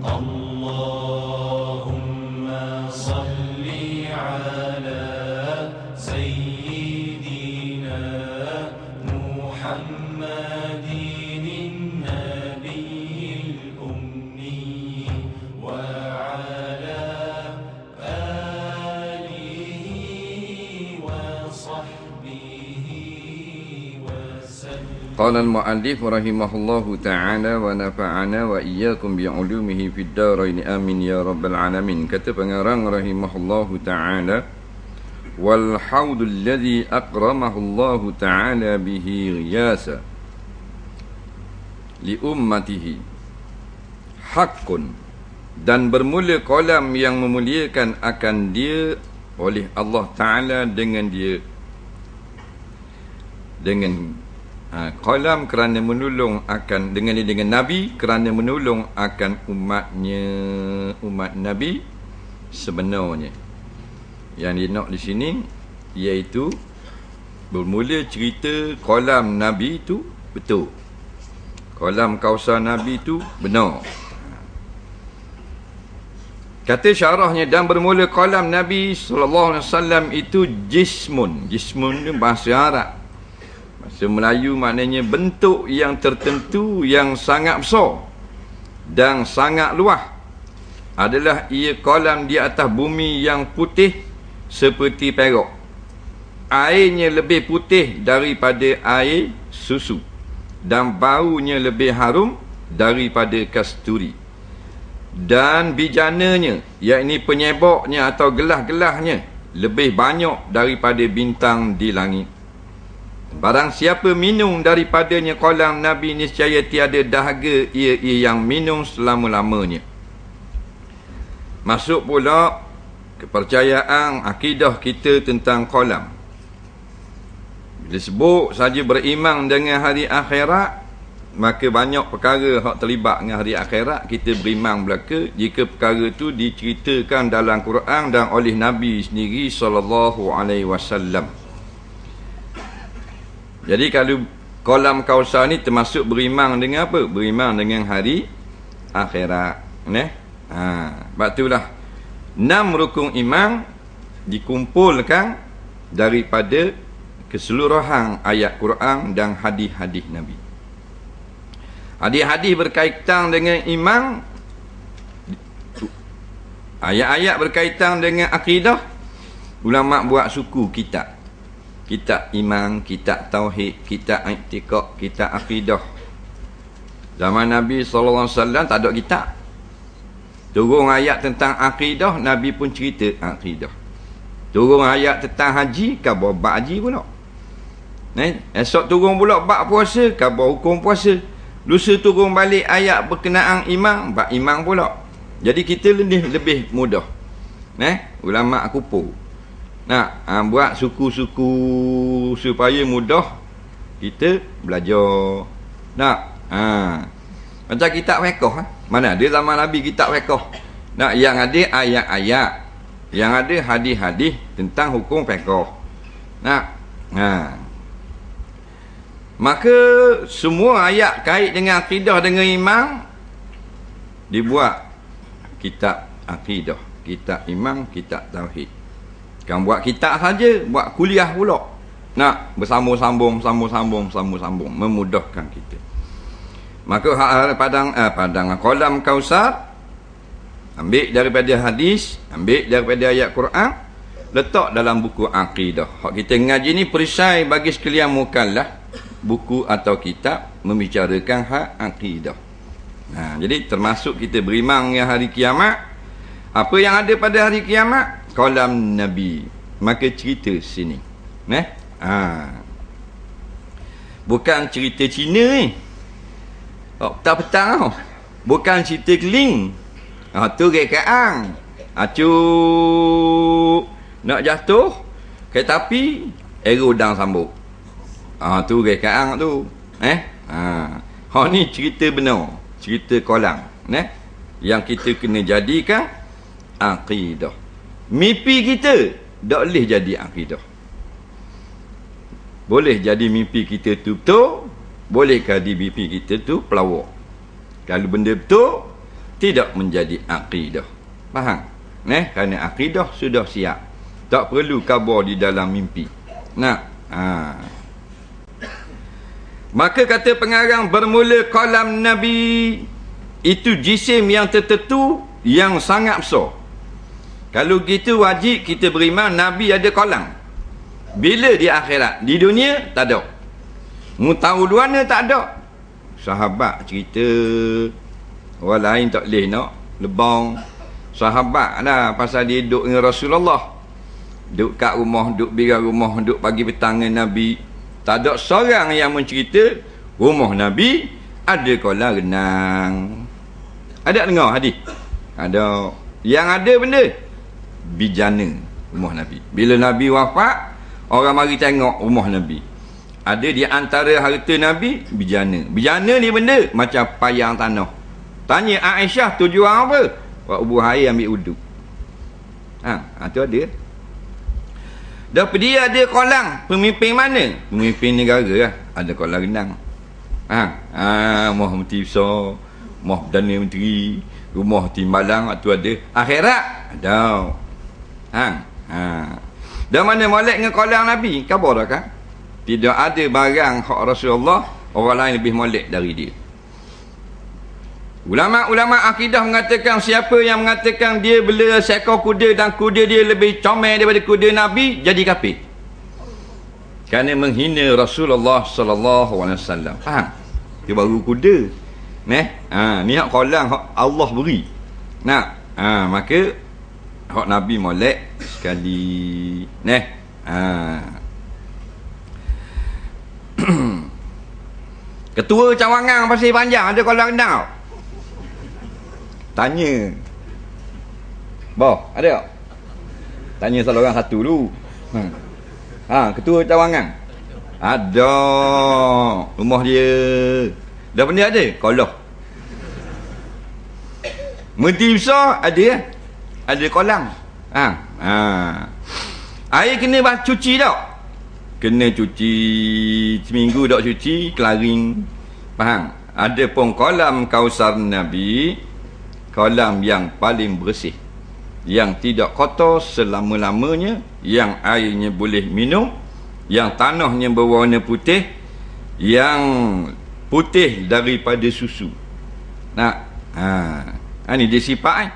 اللهم صل على سيدنا محمد النبي الأمي وعلى آله وصحبه وسلم. قال المؤلف رحمه الله تعالى ونفعنا وإياكم بعلومه في الدارين آمين يا رب العالمين. Kata pengarang rahimahullahu ta'ala, wal haudul ladzi akramahullahu ta'ala bihi ghiyasa li ummatihi haqqun, dan bermula kolam yang memuliakan akan dia oleh Allah Ta'ala dengan dia, dengan kolam kerana menolong akan dengan Nabi, kerana menolong akan umat Nabi sebenarnya. Yang dinok di sini iaitu bermula cerita kolam Nabi itu betul, kolam Kausar Nabi itu benar. Kata syarahnya, dan bermula kolam Nabi SAW itu jismun. Jismun itu bahasa Arab, bahasa Melayu maknanya bentuk yang tertentu yang sangat besar dan sangat luas. Adalah ia kolam di atas bumi yang putih seperti perak. Airnya lebih putih daripada air susu, dan baunya lebih harum daripada kasturi. Dan bijananya, yakni penyebabnya atau gelas-gelasnya, lebih banyak daripada bintang di langit. Barang siapa minum daripadanya kolam Nabi, niscaya tiada dahaga ia yang minum selama-lamanya. Masuk pula kepercayaan akidah kita tentang kolam. Bila sebut saja beriman dengan hari akhirat, maka banyak perkara yang terlibat dengan hari akhirat kita beriman belaka, jika perkara itu diceritakan dalam Quran dan oleh Nabi sendiri sallallahu alaihi wasallam. Jadi kalau kolam Kausar ni termasuk beriman dengan apa? Beriman dengan hari akhirat. Sebab itulah 6 rukun iman dikumpulkan daripada keseluruhan ayat Quran dan hadis-hadis Nabi. Hadis-hadis berkaitan dengan iman, ayat-ayat berkaitan dengan akidah, ulama buat suku kitab. Kitab iman, kitab tauhid, kitab i'tiqad, kitab akidah. Zaman Nabi SAW tak ada kitab. Turun ayat tentang akidah, Nabi pun cerita akidah. Turun ayat tentang haji, khabar bab haji pula. Esok turun pula bab puasa, khabar hukum puasa. Lusa turun balik ayat berkenaan iman, bab iman pula. Jadi kita lebih mudah. Ulama kumpul. Buat suku-suku supaya mudah kita belajar. Macam kitab fiqh. Mana ada zaman Nabi kitab fiqh. Yang ada ayat-ayat, yang ada hadis-hadis tentang hukum fiqh. Maka semua ayat kait dengan akidah dengan iman dibuat kitab akidah, kitab iman, kitab tauhid. Kan buat kitab saja, buat kuliah pula. Bersambung-sambung memudahkan kita. Maka padang kolam Kausar ambil daripada hadis, ambil daripada ayat Quran, letak dalam buku akidah. Hak kita ngaji ni perisai bagi sekalian mukallaf, buku atau kitab membicarakan hak akidah. Jadi termasuk kita beriman dengan hari kiamat. Apa yang ada pada hari kiamat? Kolam Nabi. Maka cerita sini. Bukan cerita Cina ni. Petang-petang. Bukan cerita keling. Tu rekaan. Nak jatuh kereta api, aerodang sambut. Tu rekaan tu. Ni cerita benar. Cerita kolam. Yang kita kena jadikan akidah. Mimpi kita tak boleh jadi akidah. Boleh jadi mimpi kita tu betul, boleh jadi mimpi kita tu pelawak. Kalau benda betul, tidak menjadi akidah. Faham? Kerana akidah sudah siap. Tak perlu khabar di dalam mimpi. Maka kata pengarang, bermula kalam Nabi itu jisim yang tertentu yang sangat besar. Kalau gitu wajib kita beriman Nabi ada kalam. Bila di akhirat? Di dunia tak ada. Mutawuduana tak ada. Sahabat cerita, orang lain tak boleh nak lebang. Sahabat lah pasal dia duduk dengan Rasulullah, duduk kat rumah, duduk biar rumah, duduk pagi petang dengan Nabi. Tak ada seorang yang mencerita rumah Nabi ada kolam renang. Ada dengar hadis? Ada. Yang ada benda bijana rumah Nabi. Bila Nabi wafat, orang mari tengok rumah Nabi. Ada di antara harta Nabi bijana. Bijana ni benda macam payang tanah. Tanya Aisyah, tujuan apa? Buat ubuh air ambil uduk. Tu ada. Dah dia ada kolam. Pemimpin mana? Pemimpin negara lah. Ada kolam renang. Rumah Menteri Besar, rumah Perdana Menteri, rumah Timbalang tu ada. Akhirat ada. Dah mana molek dengan kolam Nabi? Khabar dah kan? Tidak ada barang hak Rasulullah orang lain lebih molek dari dia. Ulama-ulama akidah mengatakan siapa yang mengatakan dia bela seekor kuda dan kuda dia lebih comel daripada kuda Nabi, jadi kafir. Kerana menghina Rasulullah sallallahu alaihi wasallam. Faham? Dia baru kuda. Ni hak kolam hak Allah beri. Maka hak Nabi molek sekali. Ketua cawangan Pasir Panjang ada kolam renang. Tanya. Ada tak? Tanya salah orang satu dulu. Ketua cawangan. Ada. Rumah dia. Dah benda ada? Kolam. Menteri Besar ada. Ada kolam. Air kena cuci tak? Kena cuci. Seminggu tak cuci, kelaring. Faham? Ada pun kolam Kausar Nabi, kolam yang paling bersih, yang tidak kotor selama-lamanya, yang airnya boleh minum, yang tanahnya berwarna putih, yang putih daripada susu. Ini dia sifat.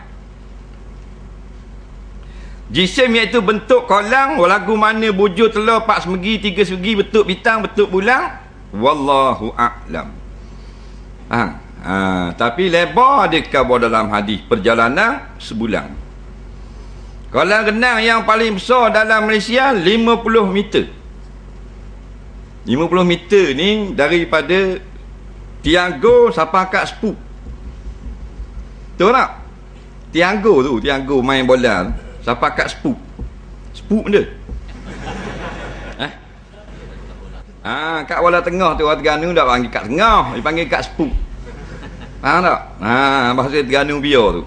Jisim iaitu bentuk kolam, lagu mana bujur telur 4 semegi 3 semegi, bentuk bintang, bentuk bulan, wallahu a'lam. Tapi lebar ada khabar dalam hadis perjalanan sebulan. Kolam renang yang paling besar dalam Malaysia 50 meter. 50 meter ni daripada Tianggo sampai kat Sepuk. Tahu tak? Tianggo main bola tu, sampai kat Sepuk. Sepuk dia. Kat Kuala Tengah tu orang Terengganu tak panggil kat tengah, dia panggil kat Sepuk. Faham tak? Bahasa Terengganu biar tu.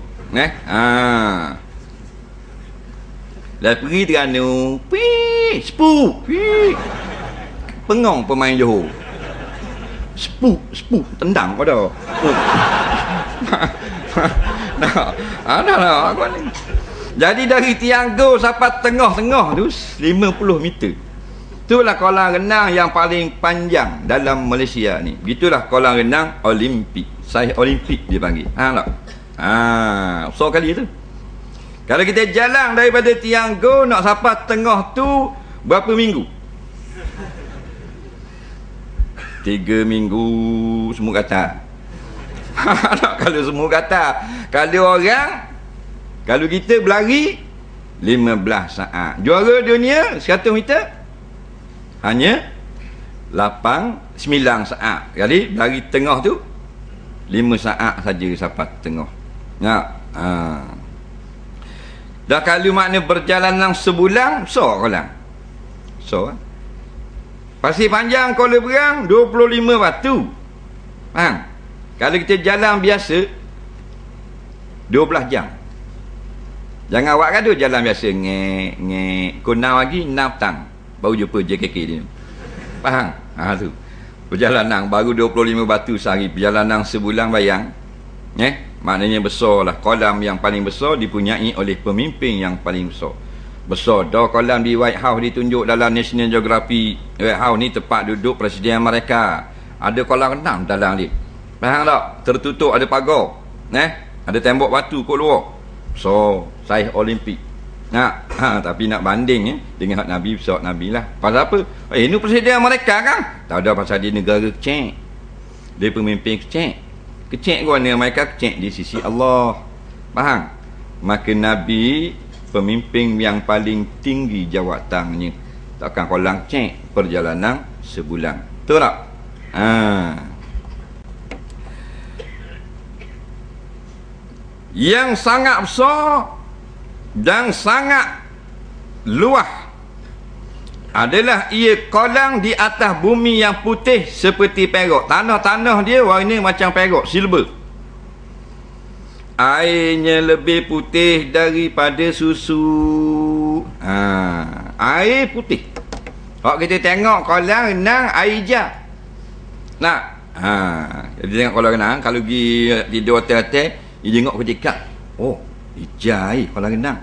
Dah pergi Terengganu, Sepuk, pengong pemain Johor. Sepuk, tendang kau dah. Jadi dari Tianggo sampai tengah-tengah tu 50 meter. Itulah kolam renang yang paling panjang dalam Malaysia ni. Begitulah kolam renang Olimpik. Saiz Olimpik dia panggil. Tak? Besar kali tu. Kalau kita jalan daripada Tianggo nak sampai tengah tu berapa minggu? 3 minggu semua kata. Kalau semua kata. Kalau kita berlari 15 saat. Juara dunia 100 meter hanya 9 saat. Jadi berlari tengah tu 5 saat saja sampai tengah. Dah kalau makna perjalanan sebulan, besar kolam. Besar. Pasir Panjang Kuala Berang 25 batu. Kalau kita jalan biasa 12 jam. Jangan awak gaduh jalan biasa ngek kunau lagi 6 petang baru jumpa JKK dia. Faham? Tu. Perjalanan baru 25 batu sehari, perjalanan sebulan bayang. maknanya besar lah. Kolam yang paling besar dipunyai oleh pemimpin yang paling besar. Besar dah kolam di White House ditunjuk dalam National Geographic. White House ni tempat duduk Presiden Amerika. Ada kolam renang dalam dia. Faham tak? Tertutup, ada pagar. Ada tembok batu kat luar. So, saiz Olimpik. Tapi nak banding dengan hak Nabi, pesawat Nabi lah. Pasal apa? Ini Presiden Amerika kan? Tak ada, pasal dia negara kecil. Dia pemimpin kecil. Kecil ke mana? Mereka kecil di sisi Allah. Faham? Maka Nabi pemimpin yang paling tinggi jawatannya. Takkan kolam kecil perjalanan sebulan. Betul tak? Yang sangat besar dan sangat luas adalah ia kolam di atas bumi yang putih seperti perak. Tanah-tanah dia warna macam perak, silver. Airnya lebih putih daripada susu. Air putih. Kalau kita tengok kolam renang, air hijau. Jadi tengok kolam renang, kalau pergi tidur hotel-hotel, dia tengok ketika, oh, hijau air kolam renang.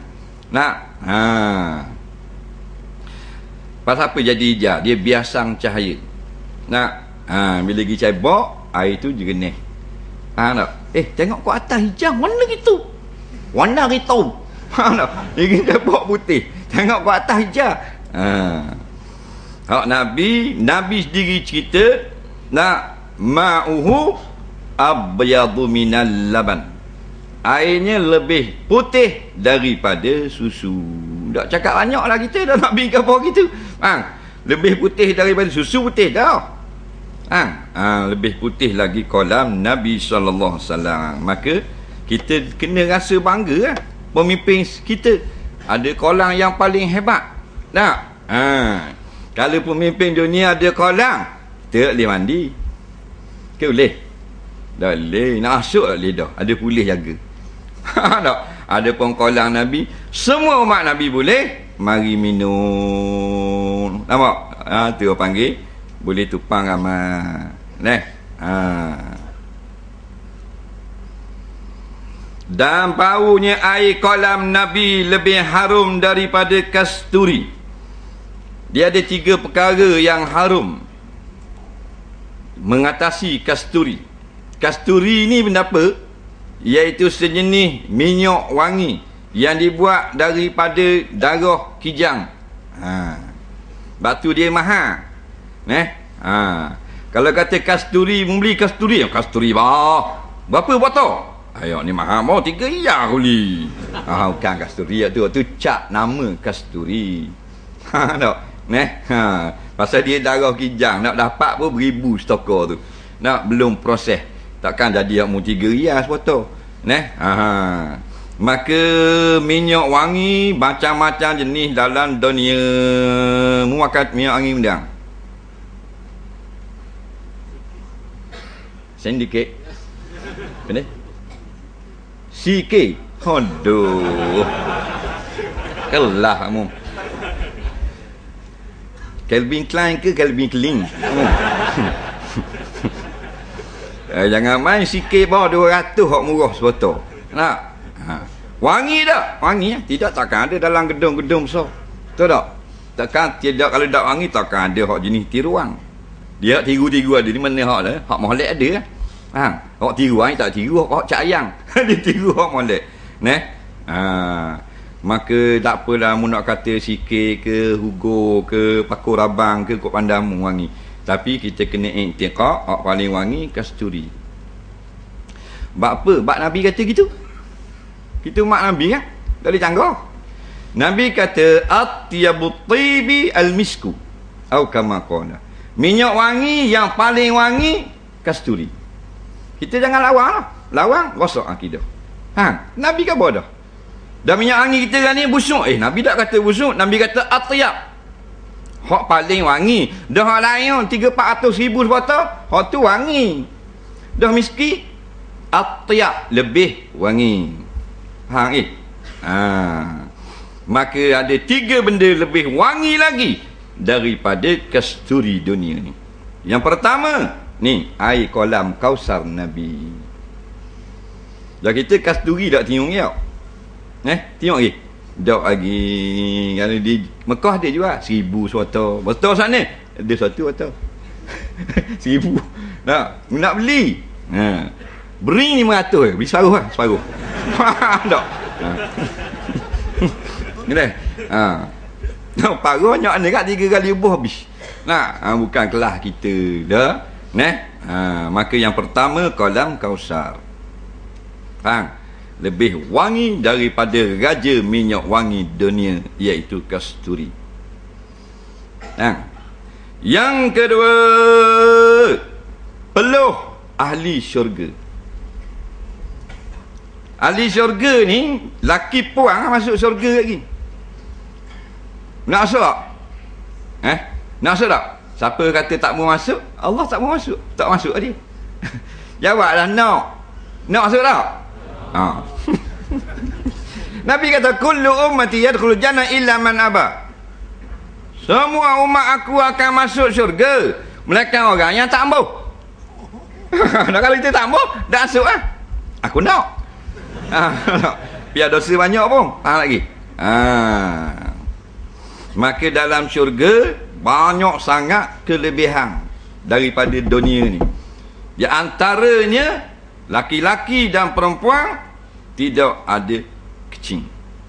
Pasal apa jadi hijau? Dia biasang cahaya. Bila pergi cabak, air tu jernih. Faham tak? Tengok kat atas hijau, warna gitu. Warna hitam. Faham tak? Dia pergi cabak putih. Tengok kat atas hijau. Hak Nabi sendiri cerita, ma'uhu abyadu minal laban. Airnya lebih putih daripada susu. Tak cakap banyak lah kita dah nak pergi kapal gitu. Lebih putih daripada susu, putih dah. Lebih putih lagi kolam Nabi SAW. Maka kita kena rasa bangga lah. Pemimpin kita ada kolam yang paling hebat. Kalau pemimpin dunia ada kolam, tak boleh mandi. Ke boleh? Tak boleh. Nak masuk tak boleh dah. Ada polis jaga. Ada pun kolam Nabi, semua umat Nabi boleh mari minum. Nampak? Tu orang panggil boleh tupang amal. Dan baunya air kolam Nabi lebih harum daripada kasturi. Dia ada 3 perkara yang harum mengatasi kasturi. Kasturi ni benda apa? Iaitu sejenis minyak wangi yang dibuat daripada darah kijang. Batu dia mahal. Kalau kata kasturi, membeli kasturi, kasturi berapa botol? Ayo ni mahal mau 3 riyal kuli. Bukan kasturi tu cap nama kasturi. Tak? Pasal dia darah kijang, nak dapat pun beribu stokor tu. Belum proses. Takkan jadi mu 3 riyal sebotol. Maka minyak wangi macam-macam jenis dalam dunia. Mu makan minyak wangi undang. Syndicate. Benar? CK. Aduh. Kelah kamu. Calvin Klein ke Calvin Klein? Jangan main sikit bawah 200 hak murah sebotol. Wangi tak? Wangi tidak, takkan ada dalam gedung-gedung besar. Betul tak? Takkan tidak, kalau tak wangi takkan ada hak jenis tiruan. Dia tiru-tiru ada di mana hak dah? Hak molek ada lah. Hak tiruan tak tiru hak cak ayang. Dia tiru hak molek. Maka tak apalah mu nak kata sikit ke Hugo ke Pakur Abang ke Kok Pandamu wangi. Tapi kita kena iktiqah, hak paling wangi kasturi. Bak apa? Bak Nabi kata gitu. Kita mak Nabi kan? Tak boleh canggah. Nabi kata atyabu tibi al-misku atau kama qala. Minyak wangi yang paling wangi kasturi. Kita jangan lawang lah. Lawang rosak akidah. Nabi kata bodoh. Dan minyak wangi kita kan ni busuk. Nabi tak kata busuk, Nabi kata atyab. Hak paling wangi. Dah hak lain 300-400 ribu sebotol, hak tu wangi. Dah miski atyab, lebih wangi. Maka ada 3 benda lebih wangi lagi daripada kasturi dunia ni. Yang pertama ni air kolam Kausar Nabi. Dah kita kasturi tak tengok dia. Tengok lagi. Dok lagi. Kalau di Mekah dia juga 1,000 suatu. Betul sana. Ada satu atau 1,000. Nak beli. Beri 500, beli separuh lah, separuh. Tak. Ni paruh nyok ni kat 3 kali buah habis. Bukan kelas kita dah. Maka yang pertama kolam Kausar. Faham? Lebih wangi daripada raja minyak wangi dunia, iaitu kasturi. Yang kedua, peluh ahli syurga. Ahli syurga ni laki puang masuk syurga lagi. Nak masuk tak? Nak masuk tak? Siapa kata tak mau masuk? Allah tak mau masuk. Tak masuk dia. Jawablah nak. Nak masuk tak? Nabi kata kullu ummati yadkhulul jannah illa man aba. Semua umat aku akan masuk syurga melainkan orang yang tak mau. Kalau kita tak mau, dah masuk lah. Aku nak. Biar dosa banyak pun. Faham lagi? Maka dalam syurga banyak sangat kelebihan daripada dunia ni. Di antaranya laki-laki dan perempuan tidak ada kecing.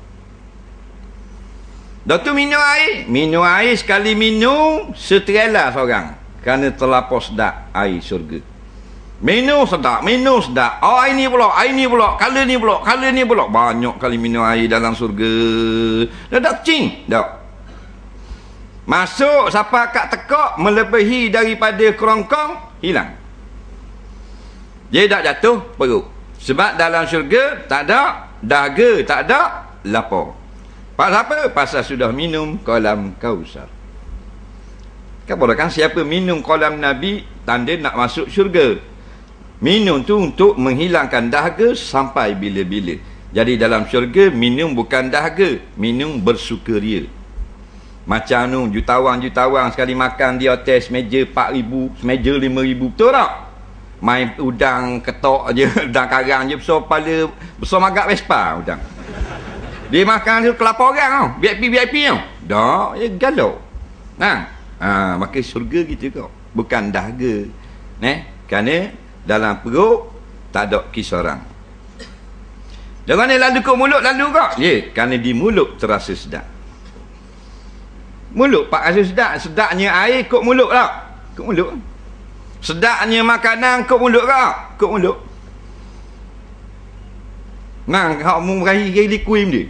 Dah tu minum air. Minum air sekali minum seterela seorang. Kerana terlampau sedap air syurga. Minum sedap, minum sedap. Ini pula, kala ni pula. Banyak kali minum air dalam syurga. Dah tak kecing? Tak. Masuk siapa kat tekak melebihi daripada kerongkong, hilang. Dia tak jatuh perut. Sebab dalam syurga tak ada dahaga, tak ada lapar. Pasal apa? Pasal sudah minum kolam Kausar. Kan siapa minum kolam Nabi, tanda nak masuk syurga. Minum tu untuk menghilangkan dahaga sampai bila-bila. Jadi dalam syurga minum bukan dahaga, minum bersukaria. Macam nu jutawan sekali makan di hotel semeja 4,000, semeja 5,000, betul tak? Main udang ketok je, udang karang je besar kepala, besar magak Vespa udang. Dia makan tu kelapa orang tau, VIP tau. Dak, ya galau. Maka syurga gitu kau, bukan dahaga. Kerana dalam perut tak ada kisaran. Jangan ni lalu kat mulut lalu kau. Ya, kerana di mulut terasa sedap. Mulut pak rasa sedap, sedapnya air kat mulut tak? Kat mulut. Sedapnya makanan kat mulut tak? Kat mulut. Hak mu meraih liquid dia.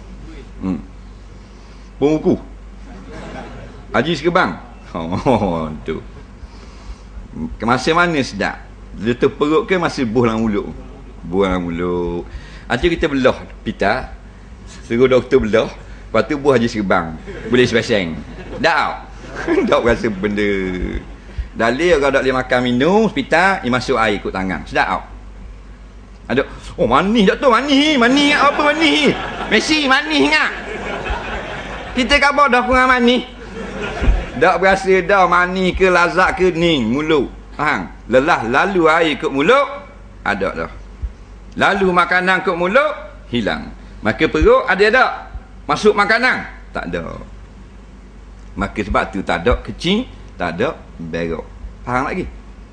Buku. Haji Sekebang. Tu. Masa mana sedap? Letak perut ke masih buh dalam mulut? Buh dalam mulut. Nanti kita belah pita. Suruh doktor belah. Lepas tu buah Haji Sekebang. Boleh sepasang. Tak. Tak rasa benda. Dalil kalau tak boleh makan minum pita, dia masuk air ikut tangan. Sedap tak? Ada. Oh manis doktor, manis. Manis apa manis? Messi manis ingat. Kita khabar dah kurang manis. Tak berasa dah manis ke lazat ke ni mulut. Lelah lalu air ke mulut, ada dah. Lalu makanan ke mulut, hilang. Maka perut ada tak? Masuk makanan? Tak ada. Maka sebab tu tak ada kecing, tak ada berok. Faham lagi?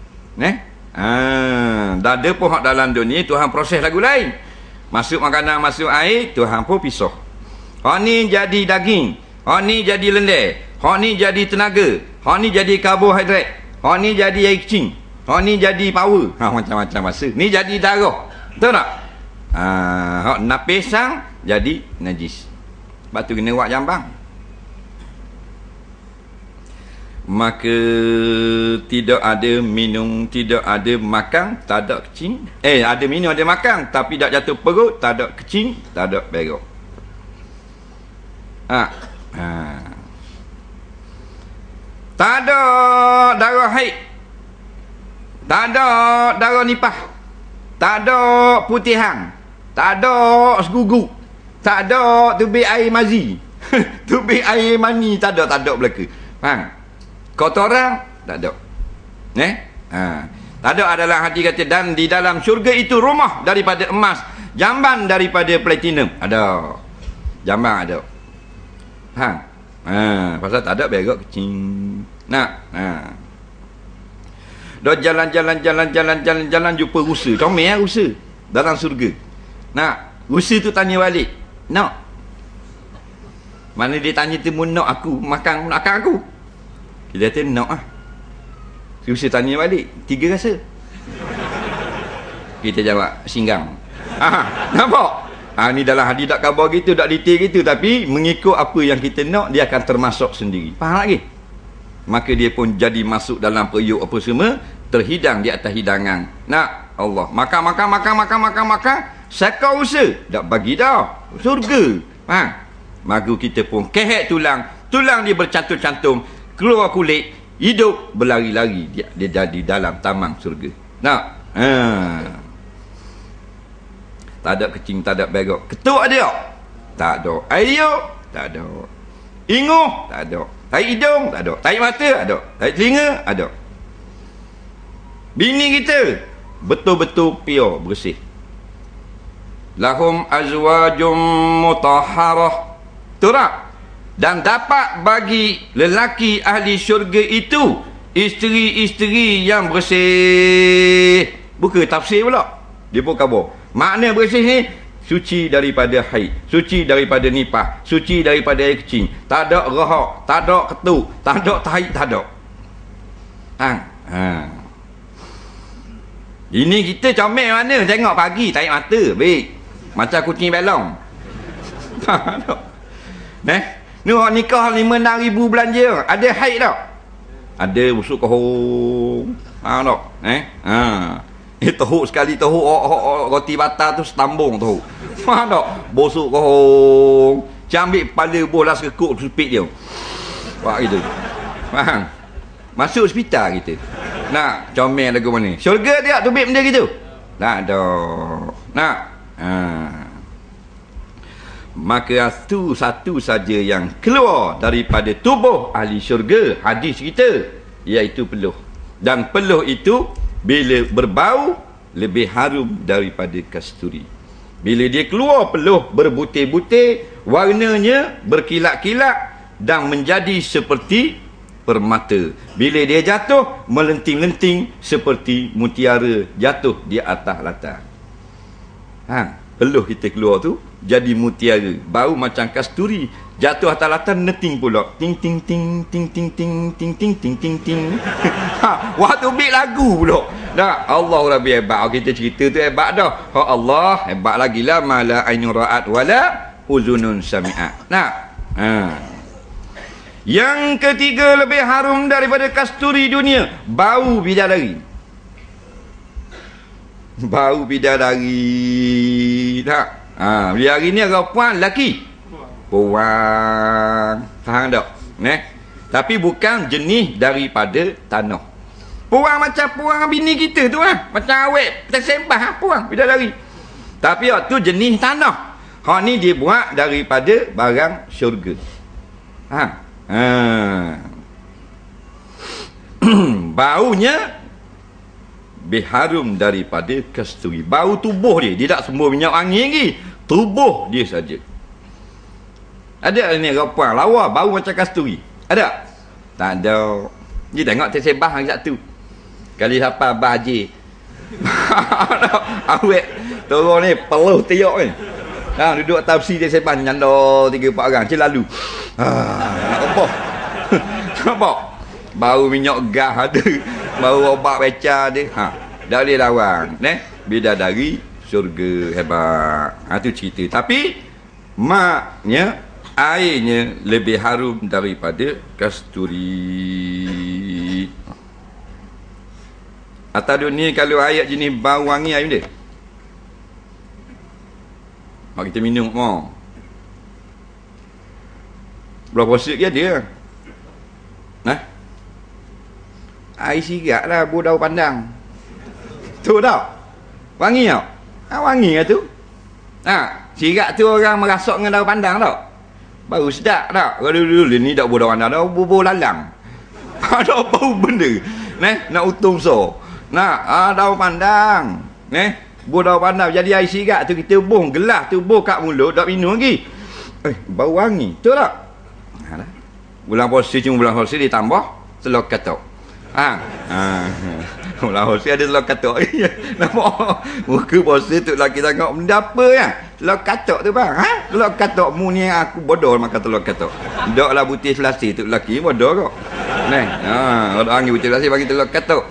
Dada pun hak dalam dunia Tuhan proses lagu lain. Masuk makanan, masuk air, Tuhan pun pisah. Hak ni jadi daging, hak ni jadi lendir, hak ni jadi tenaga, hak ni jadi karbohidrat, hak ni jadi air kecing, hak ni jadi power. Macam-macam masa. Ni jadi darah. Betul tak? Hak napisang jadi najis. Sebab tu kena buat jambang. Maka tidak ada minum, tidak ada makan, tak ada kecing. Ada minum, ada makan, tapi tak jatuh perut, tak ada kecing, tak ada berok. Tak ada darah haid, tak ada darah nipah, tak ada putihan, tak ada segugu, tak ada tubik air mazi, tubik air mani, tak ada belaka. Kotoran tak ada. Tak ada dalam hadis kata dan di dalam syurga itu rumah daripada emas, jamban daripada platinum. Ada. Jamban ada. Faham? Pasal tak ada berak kecil. Nak. Dah jalan jumpa rusa. Comel rusa dalam syurga. Nak. Rusa tu tanya balik. Nak. Mana dia tanya tu nak aku makan aku. Kita kata nak ah. Rusa tanya balik, 3 rasa. Kita jawab singgang. Nampak? Ni dalam hadis tak khabar gitu, tak detail gitu, tapi mengikut apa yang kita nak, dia akan termasuk sendiri. Faham lagi? Maka dia pun jadi masuk dalam periuk apa semua, terhidang di atas hidangan. Nak Allah, makan. Sakau usaha, tak bagi dah. Surga. Faham? Maka kita pun kehek tulang dia bercantum-cantum, keluar kulit, hidup berlari-lari, dia jadi dalam taman surga. Nak? Tak ada kecing, tak ada berak. Ketuk ada tak? Ada. Ayo tak ada. Inguh tak ada. Tarik hidung tak ada. Tarik mata ada. Tarik telinga ada. Bini kita betul-betul pure, bersih. Lahum azwajum mutahharah. Turap. Dan dapat bagi lelaki ahli syurga itu isteri-isteri yang bersih. Bukan tafsir pula. Dia pun khabar. Makna bersih ni suci daripada haid, suci daripada nipah, suci daripada air kecing. Tak ada rahak, tak ada ketuk, tak ada tahi, tak ada. Ini kita comel mana? Tengok pagi tarik mata, baik. Macam kucing belong. Ni orang nikah 5-6 ribu belanja. Ada haid tak? Ada busuk kohong. Faham tak? Teruk sekali teruk. Roti batar tu setambung teruk. Faham tak? Busuk kohong. Cambil kepala bola sekekuk sepit dia. Buat gitu. Faham? Masuk hospital kita. Nak comel lagu mana? Syurga dia tubik benda gitu? Tak ada. Nak? Maka itu satu saja yang keluar daripada tubuh ahli syurga, hadis kita, iaitu peluh. Dan peluh itu bila berbau lebih harum daripada kasturi. Bila dia keluar peluh berbutir-butir, warnanya berkilat-kilat dan menjadi seperti permata. Bila dia jatuh, melenting-lenting seperti mutiara jatuh di atas latar. Peluh kita keluar tu jadi mutiara, bau macam kasturi, jatuh atas latar neting pula, ting ting ting ting ting ting ting ting ting ting ting. Waktu beat lagu pula. Dah Allah Rabbi hebat. Kita cerita tu hebat dah. Allah hebat lagi lah, mala ainun ra'at wala uzunun sami'at. Yang ketiga lebih harum daripada kasturi dunia, bau bidadari. Bau bidadari. Tak? Bidadari ni agak puan lelaki. Puan. Faham tak? Tapi bukan jenis daripada tanah. Puan macam puan bini kita tu macam awet tersembah puan bidadari. Tapi tu jenis tanah. Hak ni dia buat daripada barang syurga. Baunya berharum daripada kasturi. Bau tubuh dia tak sembur minyak angin lagi. Tubuh dia saja. Ada ni rapuan lawa bau macam kasturi? Ada? Tak ada. Dia tengok tersebah hari satu. Kali siapa abah haji. Awet turun ni peluh tiok ni. Duduk atas besi tersebah nyandar 3-4 orang cik lalu. Nak apa? Nampak? Bau minyak gas ada. Bau obat beca ada. Dah boleh lawan. Bidadari syurga hebat. Tu cerita. Tapi maknya airnya lebih harum daripada kasturi. Atas dunia kalau air jenis bau wangi air dia. Mak kita minum mau. Berapa puasa ke dia? Air sirat lah, bau daun pandang. Tu tau? Wangi tau? Wangi lah tu. Sirat tu orang merasuk dengan daun pandang tau? Baru sedap tau? Kalau dulu ni tak bau daun pandang, dah bau lalang. Ada bau benda. Nak untung so. daun pandang. Buah daun pandang jadi air sirat tu kita buh gelas tu buh kat mulut dak minum lagi. Bau wangi. Betul tak? Dah. Bulan puasa cuma bulan puasa ditambah telur katuk. Bulan puasa ada telur katuk. Nampak? Muka puasa tu lelaki tengok benda apa ya? Telur katuk tu bang. Telur katuk mu ni aku bodoh makan telur katuk. Daklah butir selasi tu lelaki bodoh kok. Orang angin butir selasi bagi telur katuk.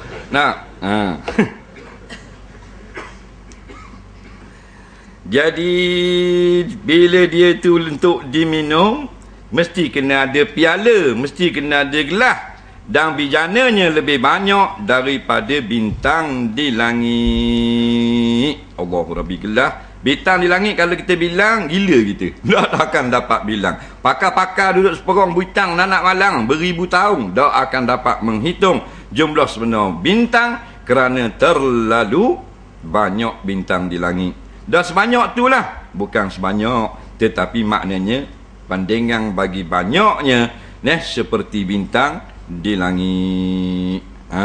Jadi bila dia tu untuk diminum mesti kena ada piala, mesti kena ada gelas dan bijananya lebih banyak daripada bintang di langit. Allahu Rabbi, gelas bintang di langit kalau kita bilang gila kita. Tak akan dapat bilang. Pakar-pakar duduk seperong bintang nanak malang beribu tahun tak akan dapat menghitung jumlah sebenar bintang kerana terlalu banyak bintang di langit. Dah sebanyak itulah, bukan sebanyak tetapi maknanya pandangan bagi banyaknya seperti bintang di langit.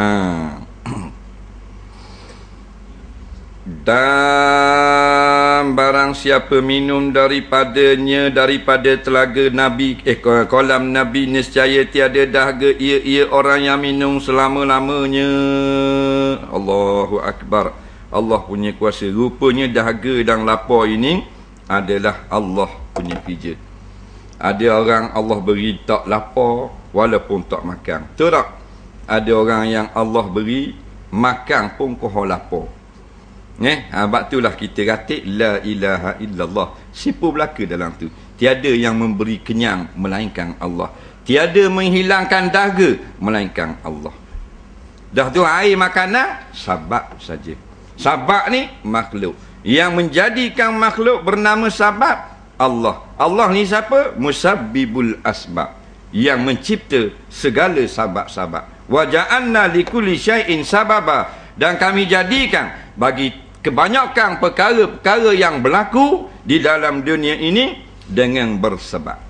Dan barang siapa minum daripada telaga Nabi kolam Nabi, nescaya tiada dahaga ia orang yang minum selama-lamanya. Allahu Akbar. Allah punya kuasa. Rupanya dahaga dan lapar ini adalah Allah punya kerja. Ada orang Allah beri tak lapar walaupun tak makan. Betul tak? Ada orang yang Allah beri makan pun kau lapar. Sebab itulah kita kata la ilaha illallah. Siapa belaka dalam tu? Tiada yang memberi kenyang melainkan Allah. Tiada menghilangkan dahaga melainkan Allah. Dah tu air makanan sabab saja. Sabab ni makhluk. Yang menjadikan makhluk bernama sabab Allah. Allah ni siapa? Musabbibul asbab. Yang mencipta segala sabab-sabab. Wa ja'alna likulli syai'in sababa. Dan kami jadikan bagi kebanyakan perkara-perkara yang berlaku di dalam dunia ini dengan bersebab.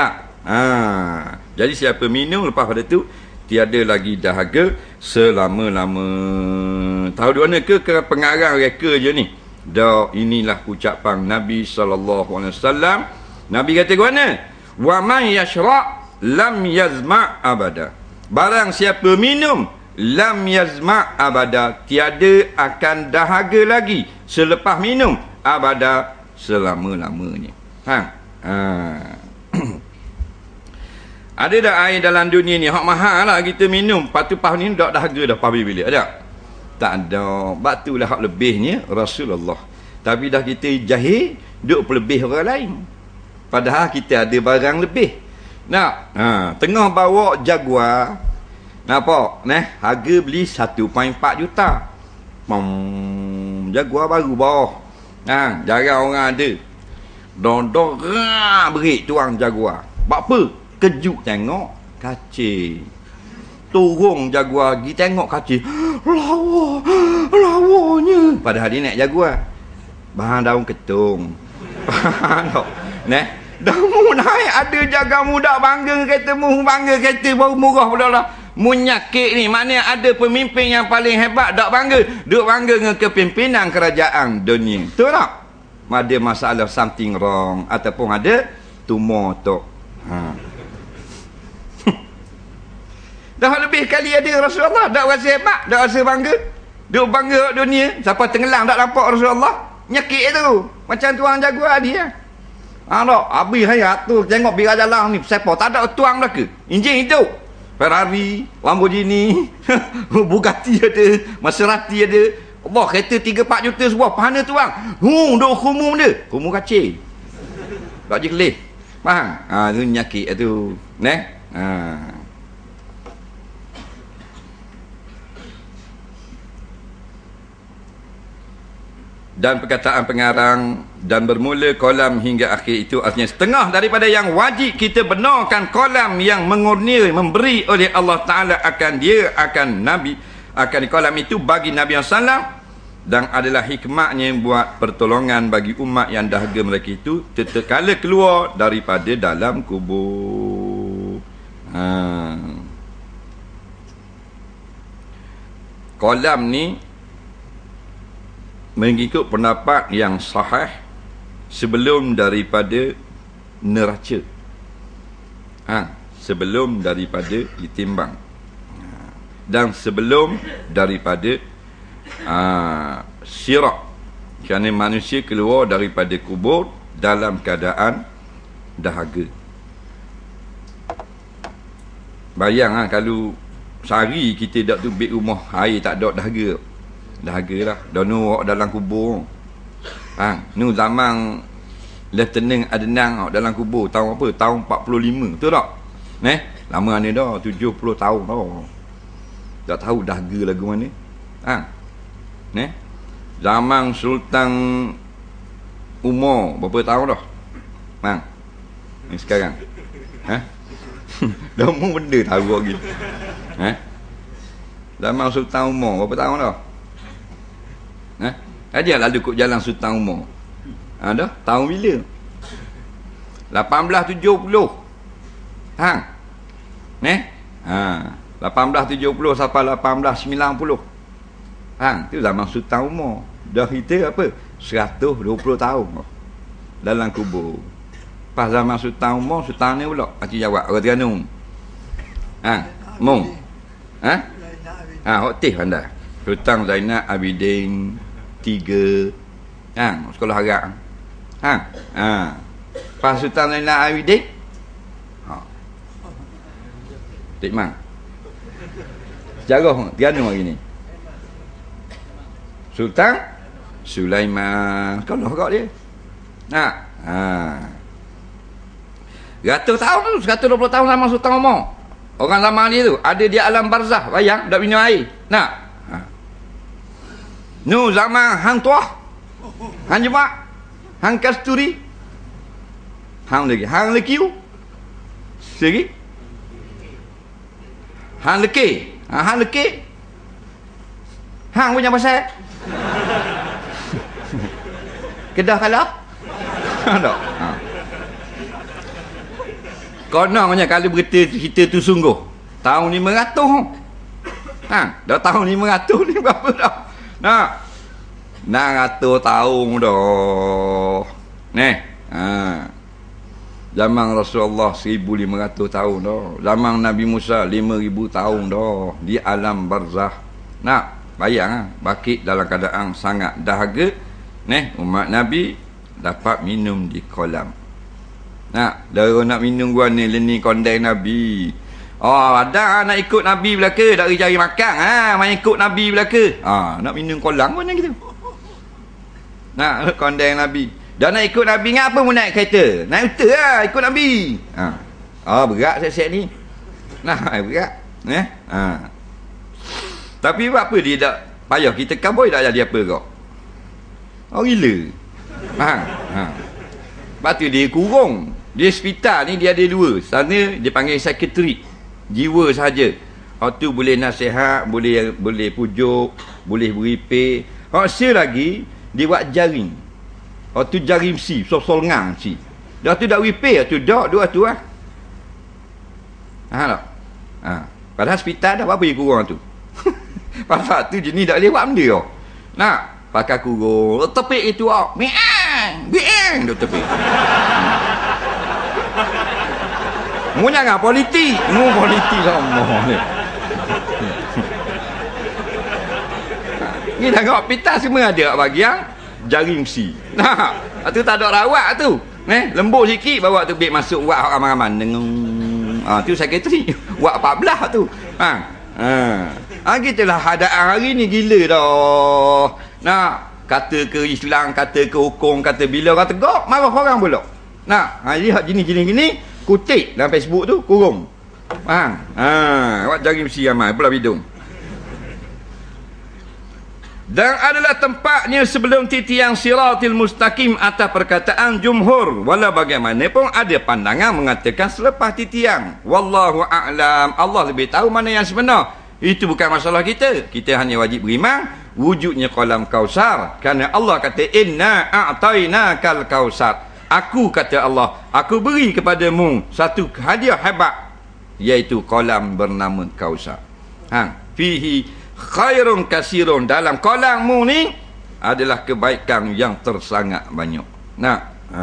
Jadi siapa minum lepas pada tu tiada lagi dahaga selama-lama. Tahu di mana ke pengarang reka je ni? Inilah ucapan Nabi SAW. Nabi kata ke mana? Wa man yashra' lam yazma' abada. Barang siapa minum lam yazma' abada, tiada akan dahaga lagi selepas minum abada, selama-lamanya. Ada dah air dalam dunia ni hak mahal lah kita minum, lepas ni dak dahaga dah pabrik bila ada? Tak ada. Sebab itulah hak lebihnya Rasulullah. Tapi dah kita jahil duk pelebih orang lain, padahal kita ada barang lebih. Tengah bawa Jaguar, nampak? Harga beli 1.4 juta. Jaguar baru bawah. Jarang orang ada. Dondok berik tuang Jaguar. Buat apa? Kejut tengok kacil. Turun Jaguar pergi tengok kacil. Lawanya. Padahal dia naik Jaguar. Bahan daun ketung. Dah mu naik ada jaga muda bangga kereta mu, bangga kereta baru murah pula lah. Munyakit ni maknanya ada pemimpin yang paling hebat dak bangga. Duk bangga dengan kepimpinan kerajaan dunia. Betul tak? Ada masalah something wrong ataupun ada tumor tu. Dah lebih kali ada Rasulullah, dak rasa hebat, dak rasa bangga. Duk bangga dunia, siapa tenggelam tak nampak Rasulullah. Nyakit tu. Macam tuang Jaguar dia. Tak, habis hayat tu tengok biar jalan ni siapa tak ada tuang dah ke? Enjin hidup. Ferrari, Lamborghini, Bugatti ada, Maserati ada. Allah, kereta 3-4 juta sebuah, mana tuang? Duk khumum dia. Khumum kacil. Tak je kelih. Faham? Tu nyakit tu. Dan perkataan pengarang dan bermula kolam hingga akhir itu artinya setengah daripada yang wajib kita benarkan kolam yang mengurnia memberi oleh Allah Ta'ala akan Nabi, akan kolam itu bagi Nabi SAW, dan adalah hikmahnya buat pertolongan bagi umat yang dahaga mereka itu tatkala keluar daripada dalam kubur. kolam ni mengikut pendapat yang sahih sebelum daripada neraca. Sebelum daripada ditimbang. Dan sebelum daripada sirak. Kerana manusia keluar daripada kubur dalam keadaan dahaga. Bayang kalau sehari kita dak tu beg rumah air tak ada dahaga. Dahaga lah. Dah nu dalam kubur. Nu zaman Lieutenant Adnan dalam kubur tahun apa? Tahun 45. Betul tak? Lama ni dah 70 tahun dah. Tak tahu dahaga lagu mana. Zaman Sultan Umar berapa tahun dah? Ni sekarang. Dah umur benda tahu lagi. Zaman Sultan Umar berapa tahun dah? Dia lalu ikut jalan Sultan Umar. Dah tahun bila? 1870. 1870 sampai 1890. Tu zaman Sultan Umar. Dah kita apa? 120 tahun dalam kubur. Pas zaman Sultan Umar, Sultan ni pula Pakcik jawab orang Terengganu. Mung. Hotih anda. Sultan Zainal Abidin 3. Sekolah harap. Pas Sultan Zainal Abidin. Tik Mang. Sejarah Terengganu hari ni. Sultan Sulaiman. Sekolah harap dia. Ratus tahun tu, 120 tahun zaman Sultan Umar. Orang zaman dia tu ada di alam barzah, bayang dak minum air. Nu zaman Hang Tuah, Hang Jemak, Hang Kasturi, Hang Lekiu. Segi Hang Leke. Hang Leke. Hang punya pasal Kedah kalah. Tak. Kononnya kalau berita cerita tu sungguh tahun 500. Dah tahun 500 ni berapa dah? 600 tahun dah. Zaman Rasulullah 1500 tahun dah. Zaman Nabi Musa 5000 tahun dah di alam barzah. Bayang bakit dalam keadaan sangat dahaga. Umat Nabi dapat minum di kolam. Darah nak minum gua ni leni kondai Nabi. Ada nak ikut Nabi belaka dari cari makan. Main ikut Nabi belaka. Nak minum kolam mana gitu. Kondai Nabi. Dah nak ikut Nabi ngapa mu naik kereta? Naik unta lah ikut Nabi. Berat set-set ni. Berat. Tapi apa dia tak payah kita kaboi tak jadi apa kau? Gila. Lepas tu dia kurung. Dia hospital ni dia ada dua. Sana dia panggil psikiatrik. Jiwa sahaja. Tu boleh nasihat, boleh pujuk, boleh beripik. Hasil lagi dia buat jaring. Tu jaring si, sol ngang si. Dah tu dak beripik tu dak dua tu lah. Tak. Padahal hospital dah apa yang kurang tu. Pasal tu jenis tak boleh buat benda kau. Pakai kurung. Tepik itu Biang duk tepik. Mu jangan politik. Mu politik sama ni. Ni tengok pita semua ada bagi yang jaring besi. Tu tak ada rawat tu. Lembut sikit bawa tu beg masuk buat aman-aman. Tu sekretari. Buat 14 tu. Gitulah hadaan hari ni gila dah. Kata ke Islam, kata ke hukum, kata bila orang tegak, marah orang pula. Lihat gini, kutip dalam Facebook tu, kurung. Awak jaring besi ramai, pula bidung. Dan adalah tempatnya sebelum titiang siratil mustaqim atas perkataan jumhur. Walau bagaimanapun ada pandangan mengatakan selepas titiang. Wallahu a'lam. Allah lebih tahu mana yang sebenar. Itu bukan masalah kita. Kita hanya wajib beriman wujudnya kolam Kausar. Kerana Allah kata inna a'tainakal kausar. Aku kata Allah, aku beri kepadamu satu hadiah hebat, iaitu kolam bernama Kausar. Fihi khairun kasirun, dalam kolammu ni adalah kebaikan yang tersangat banyak. Nah,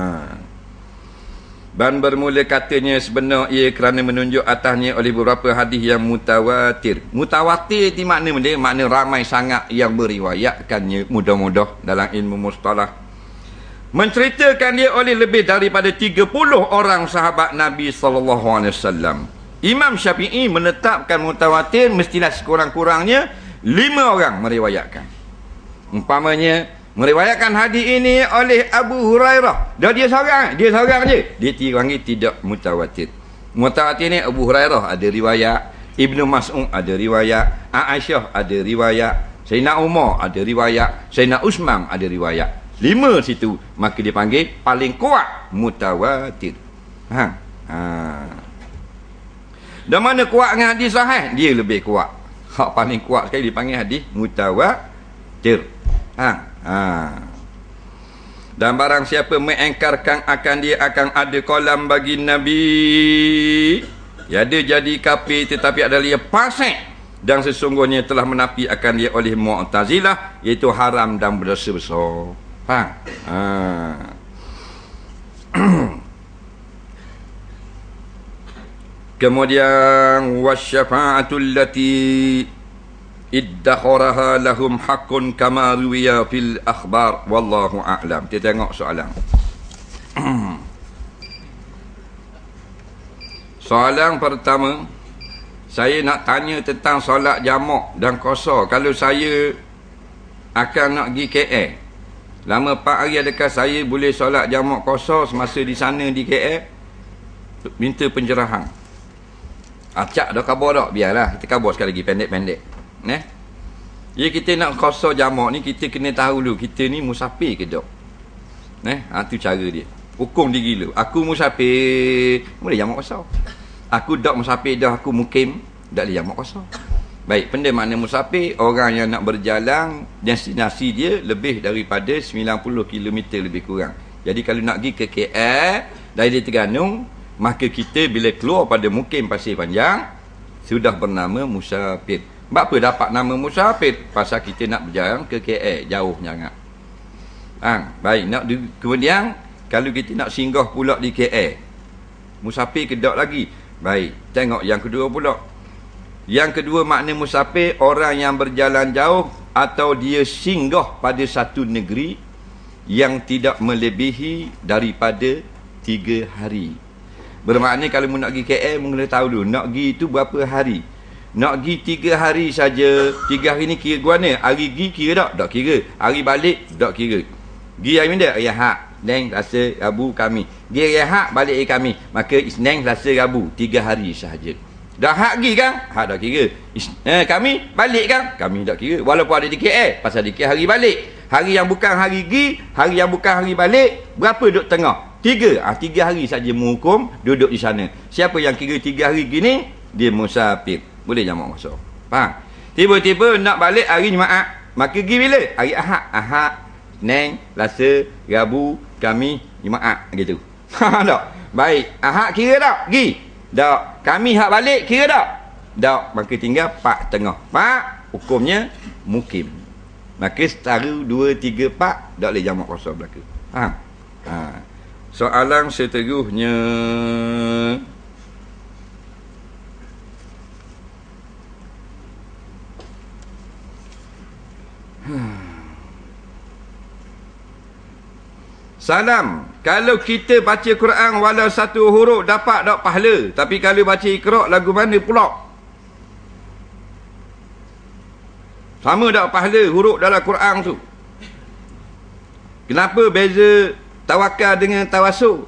dan bermula katanya sebenar ia kerana menunjuk atasnya oleh beberapa hadis yang mutawatir. Mutawatir itu makna ramai sangat yang beriwayatkannya, mudah-mudah dalam ilmu mustalah. Menceritakan dia oleh lebih daripada 30 orang sahabat Nabi SAW. Imam Syafi'i menetapkan mutawatir mestilah sekurang-kurangnya 5 orang meriwayatkan. Umpamanya meriwayatkan hadis ini oleh Abu Hurairah. Dia seorang je. Dia dipanggil tidak mutawatir. Mutawatir ni Abu Hurairah ada riwayat, Ibnu Mas'ud ada riwayat, Aisyah ada riwayat, Sayyidina Umar ada riwayat, Sayyidina Utsman ada riwayat. 5 situ, maka dia panggil paling kuat mutawatir. Dan mana kuat dengan hadis sahih? Dia lebih kuat. Hak paling kuat sekali dipanggil hadis mutawatir. Dan barang siapa mengingkarkan akan dia akan ada kolam bagi Nabi, ya dia jadi kafir tetapi adalah dia fasik, dan sesungguhnya telah menafi akan dia oleh Mu'tazilah, iaitu haram dan berdosa besar. Kemudian wasyafa'atul lati iddakharaha lahum haqqun kama ruwiya fil akhbar wallahu a'lam. Kita tengok soalan. Soalan pertama, saya nak tanya tentang solat jamak dan qasar. Kalau saya akan nak pergi KL, lama 4 hari, adakah saya boleh solat jamak qasar semasa di sana di KL? Minta pencerahan. Acak dah khabar tak? Biarlah kita khabar sekali lagi pendek-pendek. Ya, kita nak qasar jamak ni kita kena tahu dulu kita ni musafir ke tak. Tu cara dia. Hukum dia gila. Aku musafir, boleh jamak qasar. Aku tak musafir dah, aku mukim, tak boleh jamak qasar. Baik, benda makna musafir, orang yang nak berjalan destinasi dia lebih daripada 90 km lebih kurang. Jadi kalau nak pergi ke KL dari Terengganu, maka kita bila keluar pada mukim Pasir Panjang sudah bernama musafir. Sebab apa dapat nama musafir? Pasal kita nak berjalan ke KL, jauh sangat. Baik, kemudian kalau kita nak singgah pula di KL, musafir ke tak lagi? Baik, tengok yang kedua pula. Yang kedua makna musafir, orang yang berjalan jauh atau dia singgah pada satu negeri yang tidak melebihi daripada 3 hari. Bermakna kalau nak pergi KL, mula tahu dulu nak pergi itu berapa hari. Nak pergi 3 hari saja. 3 hari ni kira guana. Hari pergi kira tak? Tak kira. Hari balik tak kira. Pergi hari mana? Hari Ahad, Isnin, Selasa, Rabu, Khamis. Pergi hari Ahad, balik hari Khamis. Maka Isnin, Selasa, Rabu, 3 hari sahaja. Dah Ahad pergi kan? Ahad tak kira. Khamis balik kan? Khamis tak kira. Walaupun ada di KL, pasal di KL hari balik. Hari yang bukan hari pergi, hari yang bukan hari balik, berapa duduk tengah? 3. 3 hari saja menghukum duduk di sana. Siapa yang kira 3 hari gini, dia musafir. Boleh jamak qasar. Faham? Tiba-tiba nak balik hari Jumaat, maka pergi bila? Hari Ahad. Ahad, Isnin, Selasa, Rabu, Khamis, Jumaat, gitu. Tak? Baik. Ahad kira tak? Pergi. Tak. Khamis hak balik kira tak? Tak. Maka tinggal 4 tengah. 4 hukumnya mukim. Maka setara 2, 3, 4 tak boleh jamak qasar belaka. Faham? Soalan seterusnya, salam. Kalau kita baca Quran walau 1 huruf dapat tak pahala? Tapi kalau baca Iqra' lagu mana pula? Sama tak pahala huruf dalam Quran tu? Kenapa beza tawakal dengan tawasul?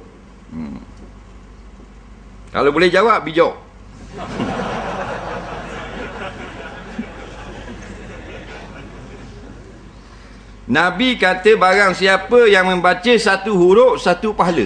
Kalau boleh jawab, bijak. Nabi kata barang siapa yang membaca 1 huruf 1 pahala.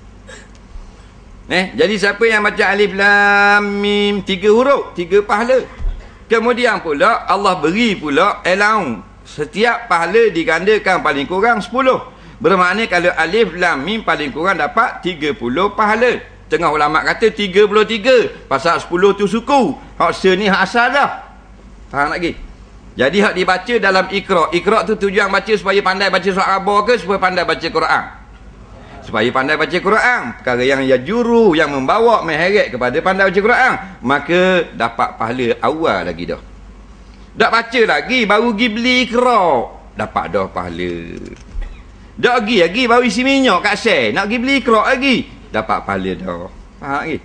Jadi siapa yang baca alif lam mim 3 huruf 3 pahala. Kemudian pula Allah beri pula allowance. Setiap pahala digandakan paling kurang 10. Bermakna kalau alif lam mim paling kurang dapat 30 pahala. Tengah ulama kata 33. Pasal 10 tu suku. Hak se ni hak asal dah. Faham lagi? Jadi hak dibaca dalam Iqra. Iqra tu tujuan baca supaya pandai baca surat khabar ke supaya pandai baca Quran? Supaya pandai baca Quran. Perkara yang juru yang membawa mengheret kepada pandai baca Quran, maka dapat pahala awal lagi dah. Tak baca lagi baru pergi beli Iqra, dapat dah pahala. Tak pergi lagi baru isi minyak kat sel, nak pergi beli Iqra lagi, dapat pahala dah. Faham lagi?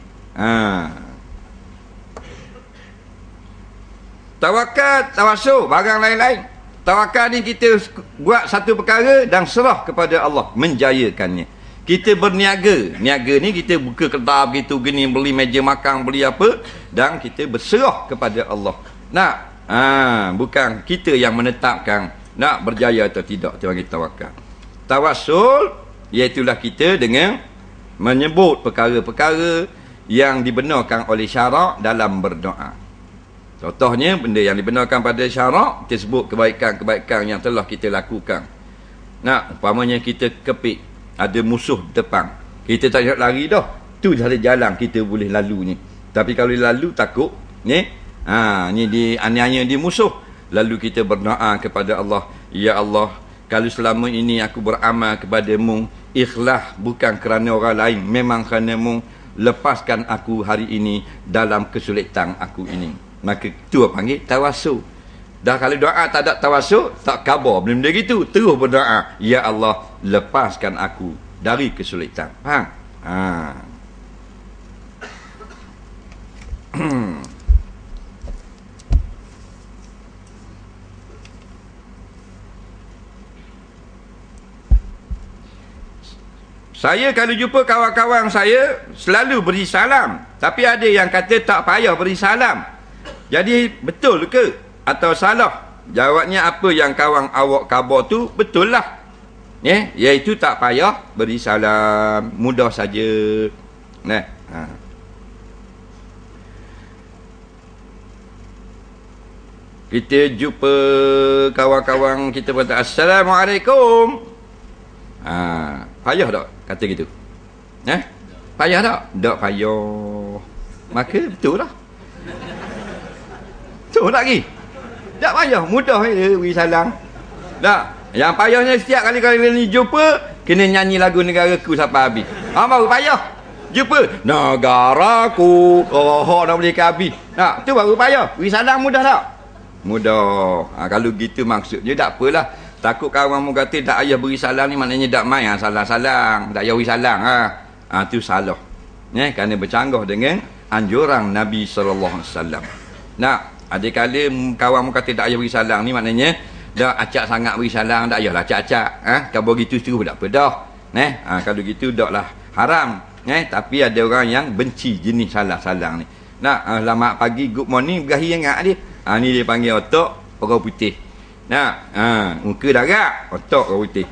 Tawakal, tawassul, barang lain-lain. Tawakal ni kita buat satu perkara dan serah kepada Allah, menjayakannya. Kita berniaga. Niaga ni kita buka kedai begitu gini, beli meja makan, beli apa, dan kita berserah kepada Allah. Nak? Bukan kita yang menetapkan nak berjaya atau tidak. Itu panggil tawakal. Tawassul, iaitulah kita dengan menyebut perkara-perkara yang dibenarkan oleh syarak dalam berdoa. Contohnya, benda yang dibenarkan pada syarak, kita sebut kebaikan-kebaikan yang telah kita lakukan. Nak, umpamanya kita kepik, ada musuh depan, kita tak nak lari dah, tu ada jalan kita boleh lalu ni. Tapi kalau lalu takut ni, ni aniaya dia musuh, lalu kita berdoa kepada Allah, ya Allah, kalau selama ini aku beramal kepadamu ikhlas bukan kerana orang lain, memang kerana-Mu, lepaskan aku hari ini dalam kesulitan aku ini. Maka tu panggil tawassul. Dah kalau doa tak ada tawassul, tak khabar benda-benda gitu. Terus berdoa, ya Allah, lepaskan aku dari kesulitan. Faham? Saya kalau jumpa kawan-kawan saya selalu beri salam, tapi ada yang kata tak payah beri salam. Jadi betul ke atau salah? Jawabnya, apa yang kawan awak khabar tu betul lah. Iaitu tak payah beri salam, mudah saja. Kita jumpa kawan-kawan kita kata Assalamualaikum. Payah tak kata gitu? Payah tak? Tak payah. Maka betul lah. Betul lagi. Tak payah, mudah je beri salam. Tak. Yang payahnya setiap kali ni jumpa, kena nyanyi lagu negaraku sampai habis. Baru payah. Jumpa negaraku, nak boleh ke habis. Tak, tu baru payah. Beri salam mudah tak? Mudah. Kalau gitu maksudnya tak apalah. Takut kawan mu kata tak payah beri salam ni, maknanya tak main salam-salam, tak payah beri salam. Tu salah. Kerana bercanggah dengan anjuran Nabi SAW. Nak, ada kala kawan mu kata tak payah beri salam ni, maknanya dah acak sangat beri salam, tak payahlah acak-acak. Kalau gitu terus tak apa dah. Kalau gitu dah lah haram. Tapi ada orang yang benci jenis salam-salam ni. Nak, selamat pagi, good morning, berahi ingat dia. Ni dia panggil otak orang putih. Muka darah, otak orang putih.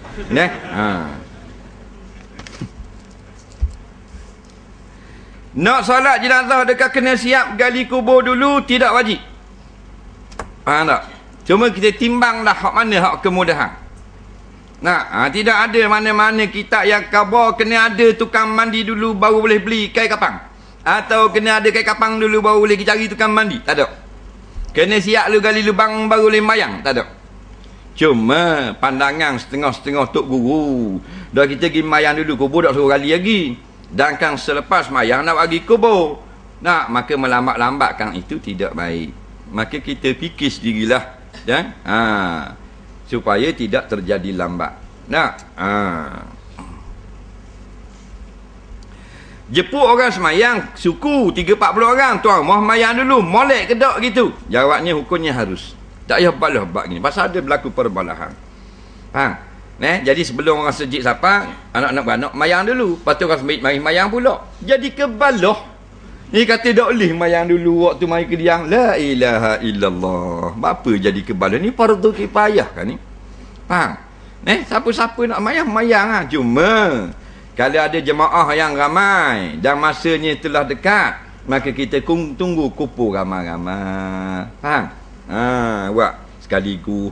Nak solat jenazah dekat kena siap gali kubur dulu, tidak wajib. Faham tak? Cuma kita timbanglah hak mana hak kemudahan. Tidak ada mana-mana kitab yang khabar kena ada tukang mandi dulu baru boleh beli kain kapang. Atau kena ada kain kapang dulu baru boleh cari tukang mandi. Tak ada. Kena siap lu gali lubang baru boleh mayang. Tak ada. Cuma pandangan setengah-setengah tok guru. Dah kita pergi mayang dulu, kubur tak suruh gali lagi. Dan kan selepas mayang nak bagi kubur. Maka melambat-lambatkan itu tidak baik. Maka kita fikir sendirilah. Supaya tidak terjadi lambat. Jepuk orang semayang, suku 30-40 orang, tuan mau mayang dulu, molek ke tak gitu? Jawabnya hukumnya harus. Tak payah balah-bak ni, pasal ada berlaku perbalahan. Faham? Jadi sebelum orang sejik siapa, anak-anak beranak mayang dulu, lepas tu orang sembahyang mari mayang pula. Jadi kebalah. Ni kata tak boleh mayang dulu waktu mari kediang. La ilaha illallah. Apa jadi kebalah ni? Fardu kifayah kan ni? Faham? Siapa-siapa nak mayang, Cuma kalau ada jemaah yang ramai dan masanya telah dekat, maka kita tunggu kumpul ramai-ramai. Faham? Buat sekaligus.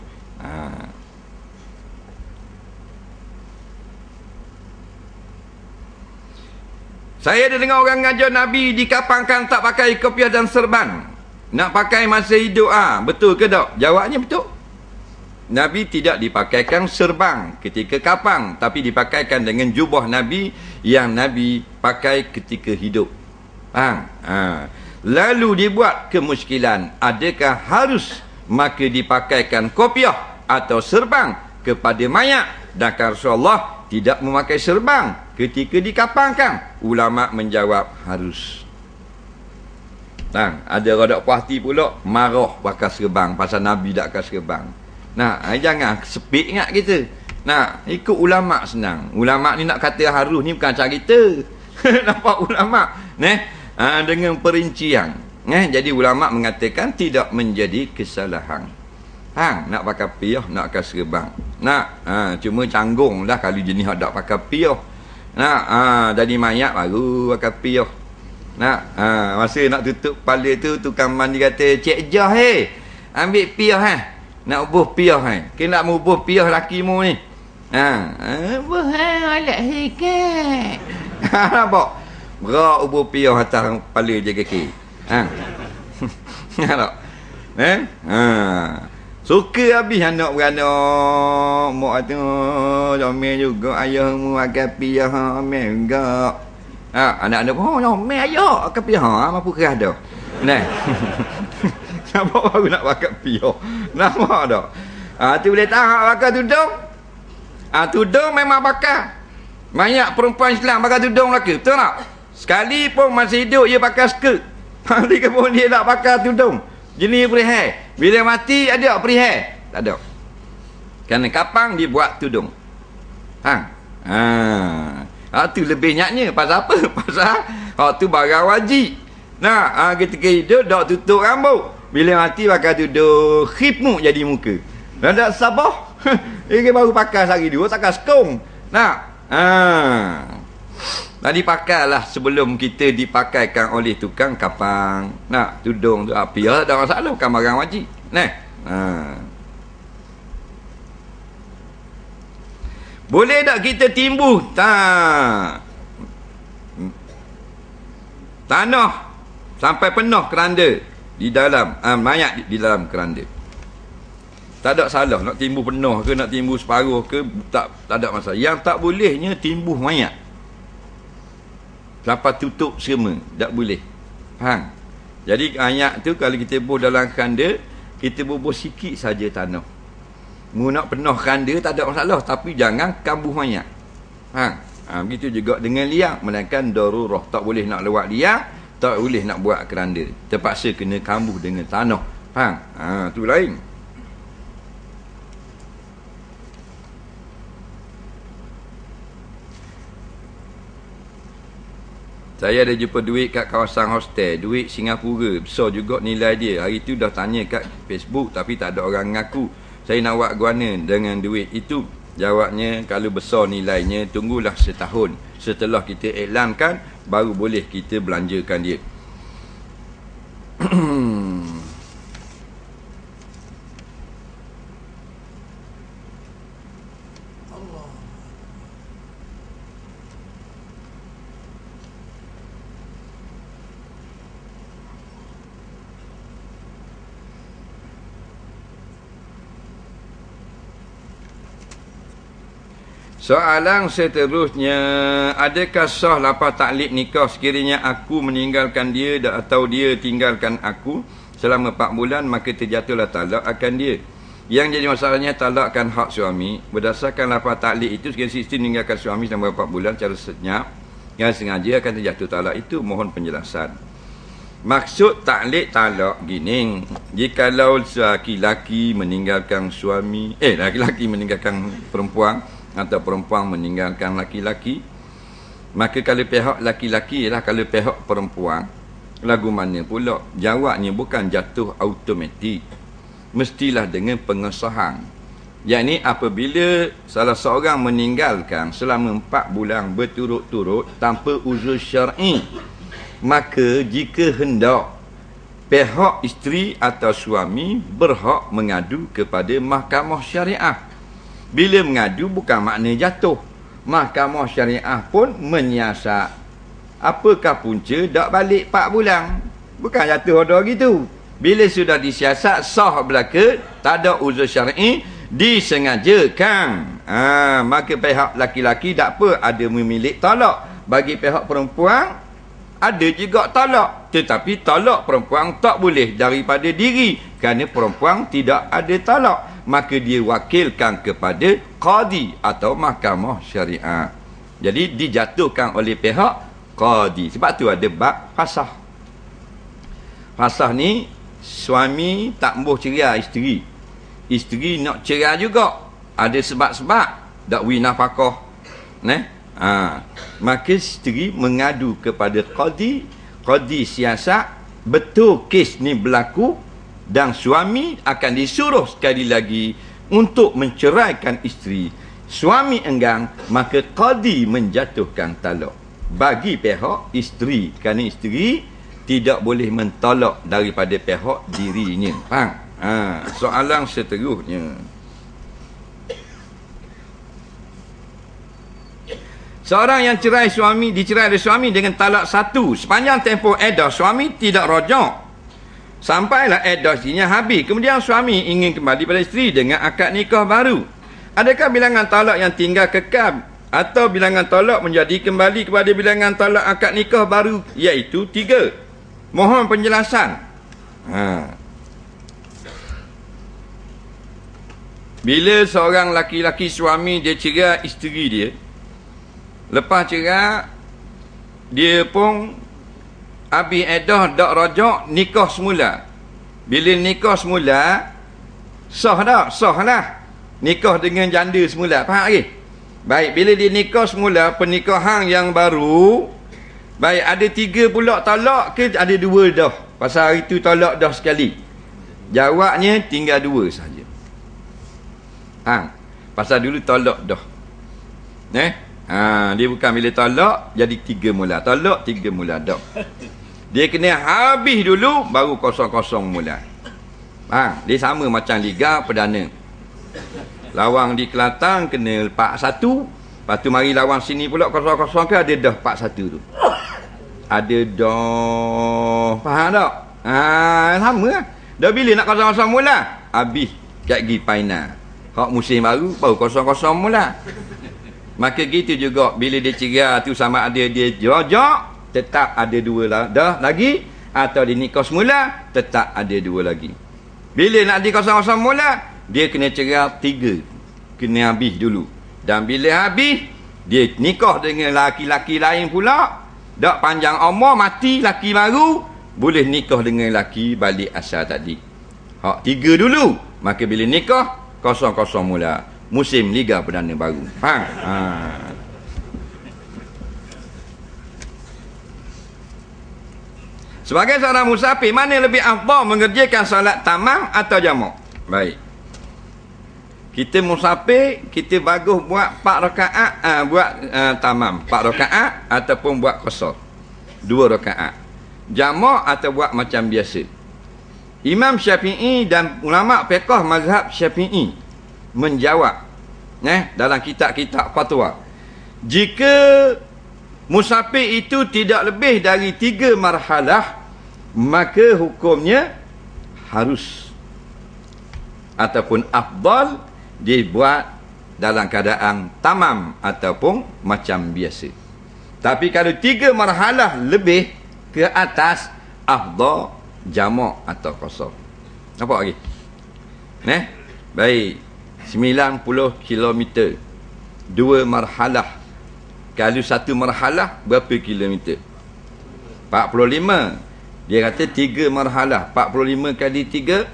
Saya ada dengar orang ngajar Nabi dikapangkan tak pakai kopiah dan serban. Nak pakai masa hidup betul ke tak? Jawabnya betul. Nabi tidak dipakaikan serbang ketika kapang, tapi dipakaikan dengan jubah Nabi yang Nabi pakai ketika hidup. Lalu dibuat kemuskilan, adakah harus maka dipakaikan kopiah atau serbang kepada mayat? Dan Rasulullah tidak memakai serbang ketika dikapangkan. Ulama menjawab harus. Ada rodak puas hati pula marah pakai serbang pasal Nabi tak pakai serbang. Jangan sepik ingat kita. Ikut ulama senang. Ulama ni nak kata harus ni bukan cara kita. Nampak ulama dengan perincian. Jadi ulama mengatakan tidak menjadi kesalahan. Nak pakai piah, nak pakai serbang. Cuma canggung lah kalau jenis tak pakai piah. Jadi mayat baru pakai piah. Masa nak tutup kepala tu, tukang mandi kata, "Cik Jah, ambil piah nak ubuh piah Kena nak ubuh piah laki mu ni." Ubuh alat hikat. Nampak? Berak ubuh piah atas kepala je kaki. Tak? Suka habis anak beranak. Mak tu comel juga, ayahmu akan piah comel juga. Anak-anak pun comel ayah akan piah mampu kerah dah. Nampak baru nak pakai piah. Nampak tak? Tu boleh tahan pakai tudung. Tudung memang pakai. Banyak perempuan Islam pakai tudung lelaki. Betul tak? Sekali pun masih hidup dia pakai skirt. Nanti kemudian dia nak pakai tudung. Jenis perihal. Bila mati ada perihal? Tak ada. Kerana kapang dia buat tudung. Tu lebih nyaknya. Pasal apa? Pasal tu barang wajib. Ketika hidup tak tutup rambut. Bila mati pakai tudung khifmuk jadi muka. Dan tak sabah. Dia baru pakai sehari dua, takkan sekong. Tadi pakailah sebelum kita dipakaikan oleh tukang kapang. Tudung tu api tak masalah, bukan barang wajib. Boleh tak kita timbul tanah sampai penuh keranda di dalam mayat di dalam keranda? Tak ada salah nak timbul penuh ke nak timbul separuh ke, tak ada masalah. Yang tak bolehnya timbul mayat sampai tutup semua, tak boleh. Jadi mayat tu kalau kita bubuh dalam keranda, kita bubuh sikit saja tanah. Mu nak penuh keranda tak ada masalah, tapi jangan kambuh mayat. Begitu juga dengan liang, melainkan darurah, tak boleh nak lewat liang, tak boleh nak buat keranda, terpaksa kena kambuh dengan tanah. Tu lain. Saya ada jumpa duit kat kawasan hostel, duit Singapura, besar juga nilai dia. Hari tu dah tanya kat Facebook tapi tak ada orang ngaku. Saya nak buat guana dengan duit itu. Jawabnya, kalau besar nilainya, tunggulah setahun. Setelah kita iklankan, baru boleh kita belanjakan dia. Soalan seterusnya, adakah sah lapar taklid nikah sekiranya aku meninggalkan dia atau dia tinggalkan aku selama 4 bulan, maka terjatuhlah talak akan dia. Yang jadi masalahnya, talakkan hak suami. Berdasarkan lapar taklid itu, sekiranya isteri meninggalkan suami selama 4 bulan secara senyap yang sengaja, akan terjatuh talak itu. Mohon penjelasan. Maksud taklid talak gini, jikalau laki-laki meninggalkan suami, laki-laki meninggalkan perempuan atau perempuan meninggalkan laki-laki, maka kalau pihak laki-laki ialah kalau pihak perempuan, lagu mana pula? Jawabnya bukan jatuh automatik, mestilah dengan pengesahan. Yakni apabila salah seorang meninggalkan selama 4 bulan berturut-turut tanpa uzur syar'i, maka jika hendak, pihak isteri atau suami berhak mengadu kepada mahkamah syariah. Bila mengadu bukan makna jatuh. Mahkamah syariah pun menyiasat. Apakah punca tak balik 4 bulan? Bukan jatuh ada gitu. Bila sudah disiasat, sah belaka, tak ada uzur syar'i, disengajakan. Maka pihak laki-laki tak apa, ada memilih talak. Bagi pihak perempuan, ada juga talak. Tetapi talak perempuan tak boleh daripada diri. Kerana perempuan tidak ada talak. Maka dia wakilkan kepada qadi atau mahkamah syariah. Jadi dijatuhkan oleh pihak qadi. Sebab tu ada bab fasah. Fasah ni, suami tak boleh cerai isteri. Isteri nak cerai juga. Ada sebab-sebab. Dakwi nafkah. Maka isteri mengadu kepada qadi. Qadi siasat. Betul kes ni berlaku. Dan suami akan disuruh sekali lagi untuk menceraikan isteri. Suami enggan, maka qadi menjatuhkan talak bagi pihak isteri. Kerana isteri tidak boleh mentolak daripada pihak dirinya. Faham? Soalan seterusnya. Seorang yang dicerai oleh suami dengan talak satu. Sepanjang tempoh iddah, suami tidak rojak. Sampailah iddah istrinya habis. Kemudian suami ingin kembali pada isteri dengan akad nikah baru. Adakah bilangan talak yang tinggal kekal atau bilangan talak menjadi kembali kepada bilangan talak akad nikah baru, iaitu 3? Mohon penjelasan. Bila seorang laki-laki suami dia cerai isteri dia, lepas cerai dia pun habis iddah, dak rajak, nikah semula. Bila nikah semula, sah tak? Sah lah. Nikah dengan janda semula. Faham lagi? Baik, bila dia nikah semula, pernikahan yang baru, baik, ada 3 pula talak ke ada 2 dah? Pasal hari tu talak dah sekali. Jawabnya tinggal 2 saja. Pasal dulu talak dah. Dia bukan bila talak jadi 3 mula. Talak 3 mula dah. Dia kena habis dulu baru kosong-kosong mula. Dia sama macam Liga Perdana. Lawang di Kelantan kena 4-1. Lepas tu mari lawang sini pula kosong-kosong ke ada dah 4-1 tu. Ada dah. Faham tak? Sama lah. Dah bila nak kosong-kosong mula? Habis kat gi final. Hak musim baru baru kosong-kosong mula. Maka gitu juga bila dia cerai tu sama ada dia jojak, tetap ada 2 lah dah lagi, atau dia nikah semula tetap ada 2 lagi. Bila nak di kosong-kosong mula, dia kena cerai 3. Kena habis dulu. Dan bila habis, dia nikah dengan laki-laki lain pula. Dak panjang umur, mati laki baru, boleh nikah dengan laki balik asal tadi. Hak 3 dulu. Maka bila nikah, kosong-kosong mula. Musim Liga Perdana baru. Faham? Sebagai seorang musafir, mana lebih afdal mengerjakan solat tamam atau jamak? Baik. Kita musafir, kita bagus buat 4 rakaat, buat tamam 4 rakaat ataupun buat qasar 2 rakaat. Jamak atau buat macam biasa. Imam Syafi'i dan ulama fiqh mazhab Syafi'i menjawab dalam kitab-kitab fatwa, jika musafir itu tidak lebih dari 3 marhalah, maka hukumnya harus ataupun afdal dibuat dalam keadaan tamam ataupun macam biasa. Tapi kalau 3 marhalah lebih ke atas, afdal jamak atau qasar. Nampak lagi? Baik. 90 km 2 marhalah. Kalau 1 marhalah berapa kilometer? 45. Dia kata 3 marhalah. 45 kali 3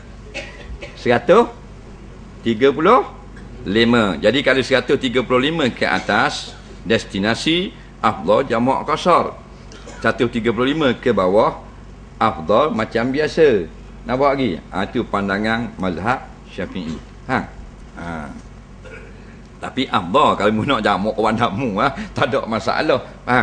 135. Jadi kalau 135 ke atas, destinasi afdal jamak qasar. 135 ke bawah, afdal macam biasa. Nampak lagi? Itu pandangan mazhab Syafi'i. Tapi afdal kalau mu nak jamak orang dakmu tak ada masalah. Faham?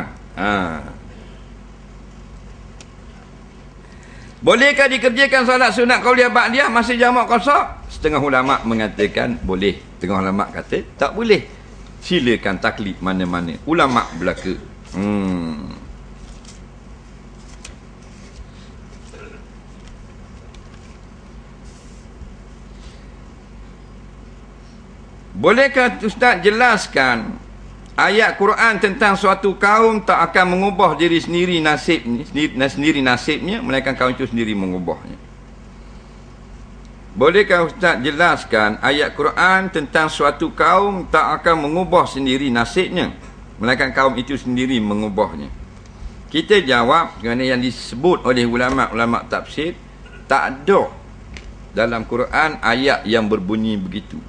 Bolehkah dikerjakan solat sunat qauliyah ba'diyah masih jamak qasar? Setengah ulama mengatakan boleh, setengah ulama kata tak boleh. Silakan taklid mana-mana ulama belaka. Bolehkah Ustaz jelaskan ayat Quran tentang suatu kaum tak akan mengubah diri sendiri nasibnya, melainkan kaum itu sendiri mengubahnya. Bolehkah Ustaz jelaskan ayat Quran tentang suatu kaum tak akan mengubah sendiri nasibnya, melainkan kaum itu sendiri mengubahnya? Kita jawab kerana yang disebut oleh ulama-ulama tafsir, tak ada dalam Quran ayat yang berbunyi begitu.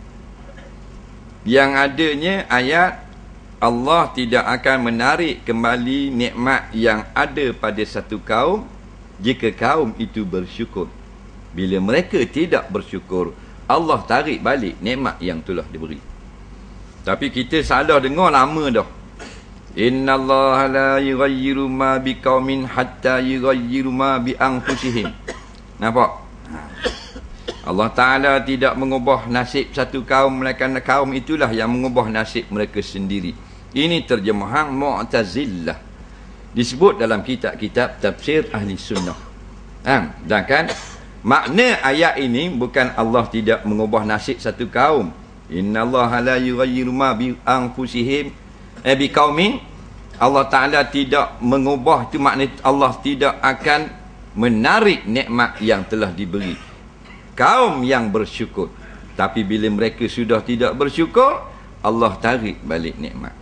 Yang adanya ayat Allah tidak akan menarik kembali nikmat yang ada pada satu kaum jika kaum itu bersyukur. Bila mereka tidak bersyukur, Allah tarik balik nikmat yang telah diberi. Tapi kita salah dengar lama dah. Innallaha la yughayyiru ma biqaumin hatta yughayyiru ma bi anfusihim. Nampak? Allah Ta'ala tidak mengubah nasib satu kaum, melainkan kaum itulah yang mengubah nasib mereka sendiri. Ini terjemahan Mu'tazilah. Disebut dalam kitab-kitab tafsir Ahli Sunnah. Sedangkan makna ayat ini bukan Allah tidak mengubah nasib satu kaum. Innallaha la yughayyiru ma bi anfusihim bi qaumin. Allah Ta'ala tidak mengubah, itu makna Allah tidak akan menarik nikmat yang telah diberi kaum yang bersyukur. Tapi bila mereka sudah tidak bersyukur, Allah tarik balik nikmat.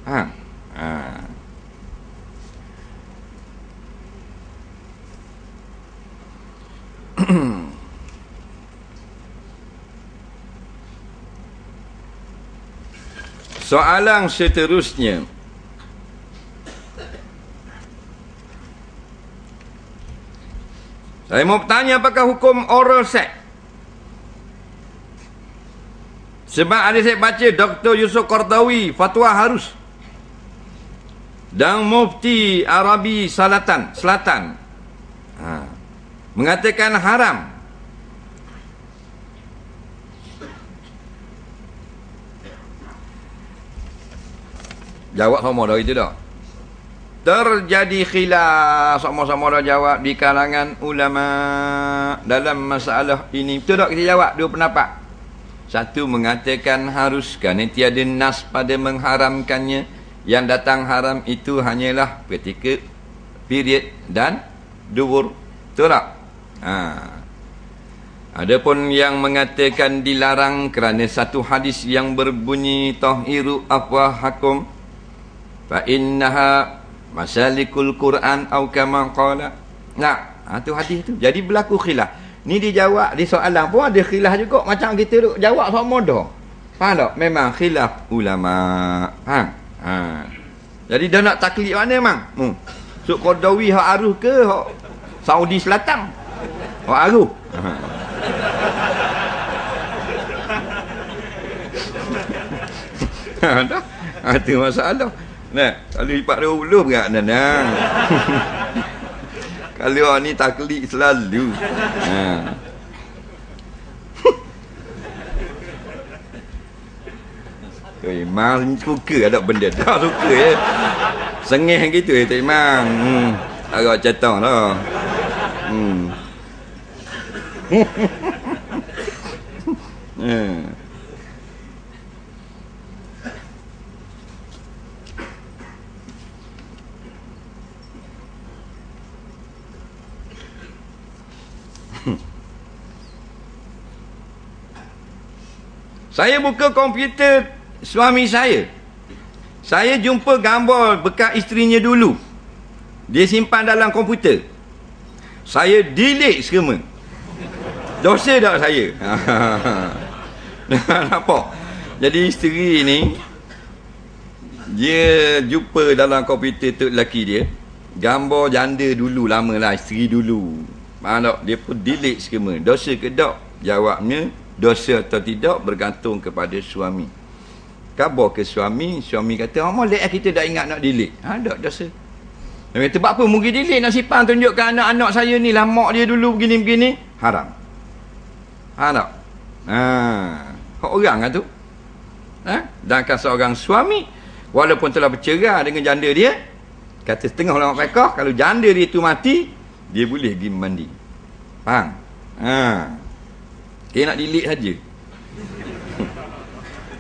Soalan seterusnya, saya mau bertanya, apakah hukum oral sex? Sebab ada saya baca Dr. Yusuf Qardawi fatwa harus, dan Mufti Arabi Selatan mengatakan haram. Jawab sama dah itu dah. Terjadi khilaf, sama-sama dah jawab di kalangan ulama dalam masalah ini. Betul tak kita jawab dua pendapat? Satu mengatakan harus kerana tiada nas pada mengharamkannya. Yang datang haram itu hanyalah ketika period dan dubur. Betul tak? Adapun yang mengatakan dilarang kerana satu hadis yang berbunyi tahiru afwahakum fa innaha masalikul Quran atau kama qala. Tu hadis tu. Jadi berlaku khilaf. Ni dijawab di soalan pun ada khilaf juga, macam kita duk jawab sama dah. Faham tak? Memang khilaf ulama. Jadi dah nak taklid mana memang? Suk Qardawi hak Arus ke hak Saudi Selatan? Hak Arus. Dah. Itu masalah. Nah, kalau 420 berat nanang. Kalau ni taklid selalu. Memang suka ada benda tak suka ya. Sengih gitu ya tak memang. Agak catang lah. Saya buka komputer suami saya. Saya jumpa gambar bekas isterinya dulu. Dia simpan dalam komputer. Saya delete semua. Dosa tak saya? Nampak? Jadi isteri ni, dia jumpa dalam komputer tu lelaki dia, gambar janda dulu, lamalah isteri dulu. Mana dia pun delete semua. Dosa ke tak? Jawabnya, dosa atau tidak bergantung kepada suami. Khabar ke suami, suami kata, molek kita dah ingat nak delete. Tak dosa. Dia kata, sebab apa mungkin delete nak simpan tunjukkan anak-anak saya ni lah, mak dia dulu begini-begini. Haram. Tak? Hak orang kan tu. Sedangkan seorang suami, walaupun telah bercerai dengan janda dia, kata setengah ulama fiqh, kalau janda dia tu mati, dia boleh pergi mandi. Faham? Dia nak delete saja.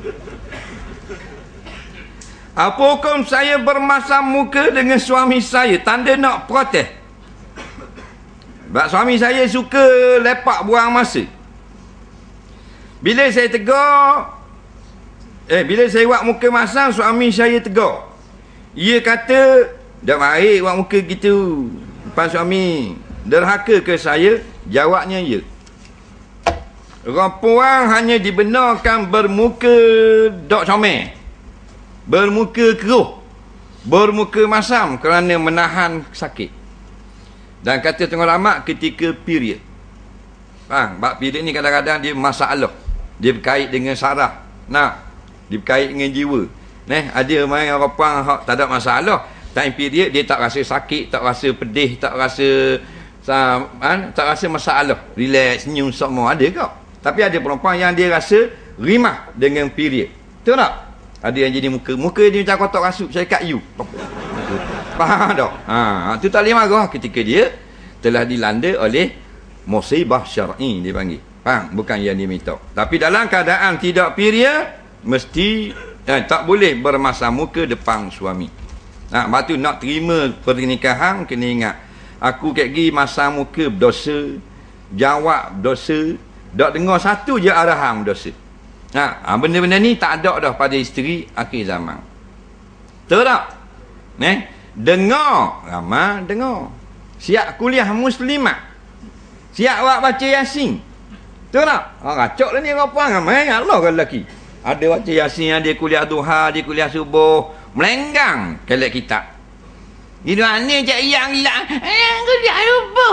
Apa hukum saya bermasam muka dengan suami saya? Tanda nak protes. Sebab suami saya suka lepak buang masa. Bila saya tegur, bila saya buat muka masam, suami saya tegur. Ia kata, dah baik buat muka gitu. Depan suami. Derhaka ke saya? Jawabnya ya. Orang puang hanya dibenarkan bermuka dok comel, bermuka keruh, bermuka masam kerana menahan sakit. Dan kata tengah lama ketika period. Faham? Bab period ni kadang-kadang dia masalah. Dia berkait dengan saraf. Dia berkait dengan jiwa. Ada main orang puang tak ada masalah. Time period dia tak rasa sakit, tak rasa pedih, tak rasa masalah. Relax, senyum semua ada kau. Tapi ada perempuan yang dia rasa rimah dengan period. Betul tak? Ada yang jadi muka dia macam kotak rasuk, saya kat you. Faham tak? Tu tak boleh marah ketika dia telah dilanda oleh musibah syar'i, dia panggil. Faham? Bukan yang dia minta. Tapi dalam keadaan tidak period, mesti tak boleh bermasam muka depan suami. Lepas tu nak terima pernikahan, kena ingat, aku kat gigi masam muka berdosa, jawab berdosa, tak dengar satu je arahan berdosa. Benda-benda ni tak ada dah pada isteri akhir zaman. Betul tak? Dengar, ramai dengar. Siap kuliah muslimat, siap buat baca Yasin. Betul tak? Racok lah ni orang puan ramai. Allah kan lelaki. Ada baca Yasin, ada kuliah duha, ada kuliah subuh, melenggang kelak kitab. Gitu aneh cak yang hilang. Kuliah subuh.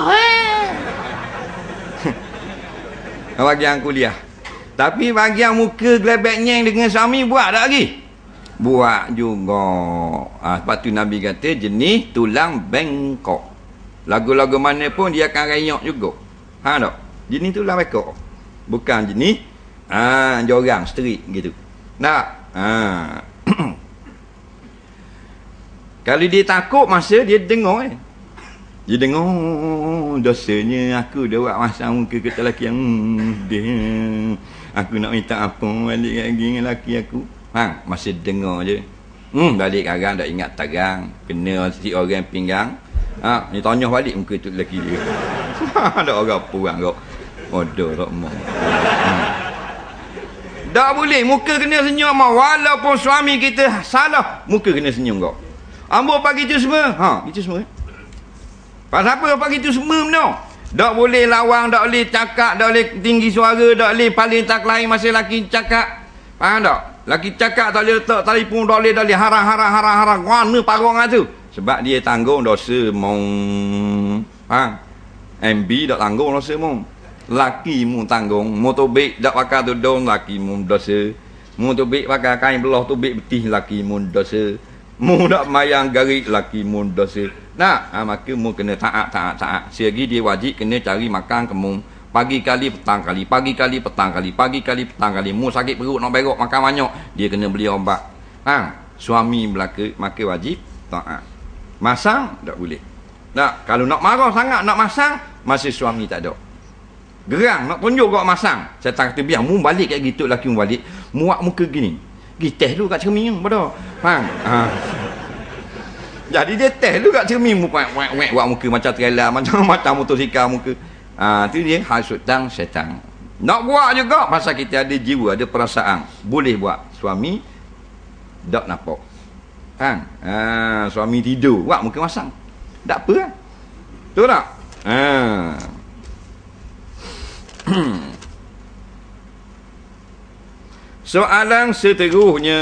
Bagian kuliah. Tapi bagian muka gelabek nyeng dengan suami buat tak lagi? Buat juga. Sebab tu Nabi kata jenis tulang bengkok. Lagu-lagu mana pun dia akan renyok juga. Tak? Jenis tulang bengkok. Bukan jenis jorang, street gitu. Tak? Kalau dia takut masa dia dengar dia dengar dosanya aku dah buat masam muka ke lelaki yang aku nak minta apa balik lagi dengan lelaki aku. Masa dengar je balik karang tak ingat tagang, kena si orang pinggang. Ni tanya balik muka tu lelaki dia. Ada orang puang kau. Bodoh rahmah. Tak boleh muka kena senyum walaupun suami kita salah, muka kena senyum kau. Ambo pagi tu semua. Itu semua. Pasal apa pagi tu semua benda? Tak boleh lawang, tak boleh cakap, tak boleh tinggi suara, tak boleh paling tak lain masa laki cakap. Faham tak? Laki cakap tak boleh letak telefon, tak boleh harang. Mana parang tu? Sebab dia tanggung dosa mong. MB tak tanggung dosa mong. Laki mu tanggung. Motobik tak pakai tudung, laki mu dosa. Motobik pakai kain belah tubik betih, laki mu dosa. Mu nak mayang garik, laki mu dosa. Maka mu kena taat. Selagi dia wajib kena cari makan kemung. Pagi kali, petang kali. Pagi kali, petang kali. Pagi kali, petang kali. Mu sakit perut nak berok makan banyak, dia kena beli obat. Suami belaka, maka wajib taat. Masang tak boleh. Kalau nak marah sangat nak masang, masa suami tak ada. Gerang nak tunjuk kau masang. Saya kata biar mu balik kat gitu, laki mu balik. Muak muka gini. Teh dulu kat cermin bodoh. Jadi dia teh dulu kat cermin buat muka macam trailer, macam motosikal muka. Tu dia hasutan syaitan. Nak buat juga pasal kita ada jiwa, ada perasaan. Boleh buat. Suami tak nampak. Suami tidur buat muka masang. Tak apa. Betul tak? Soalan seterusnya,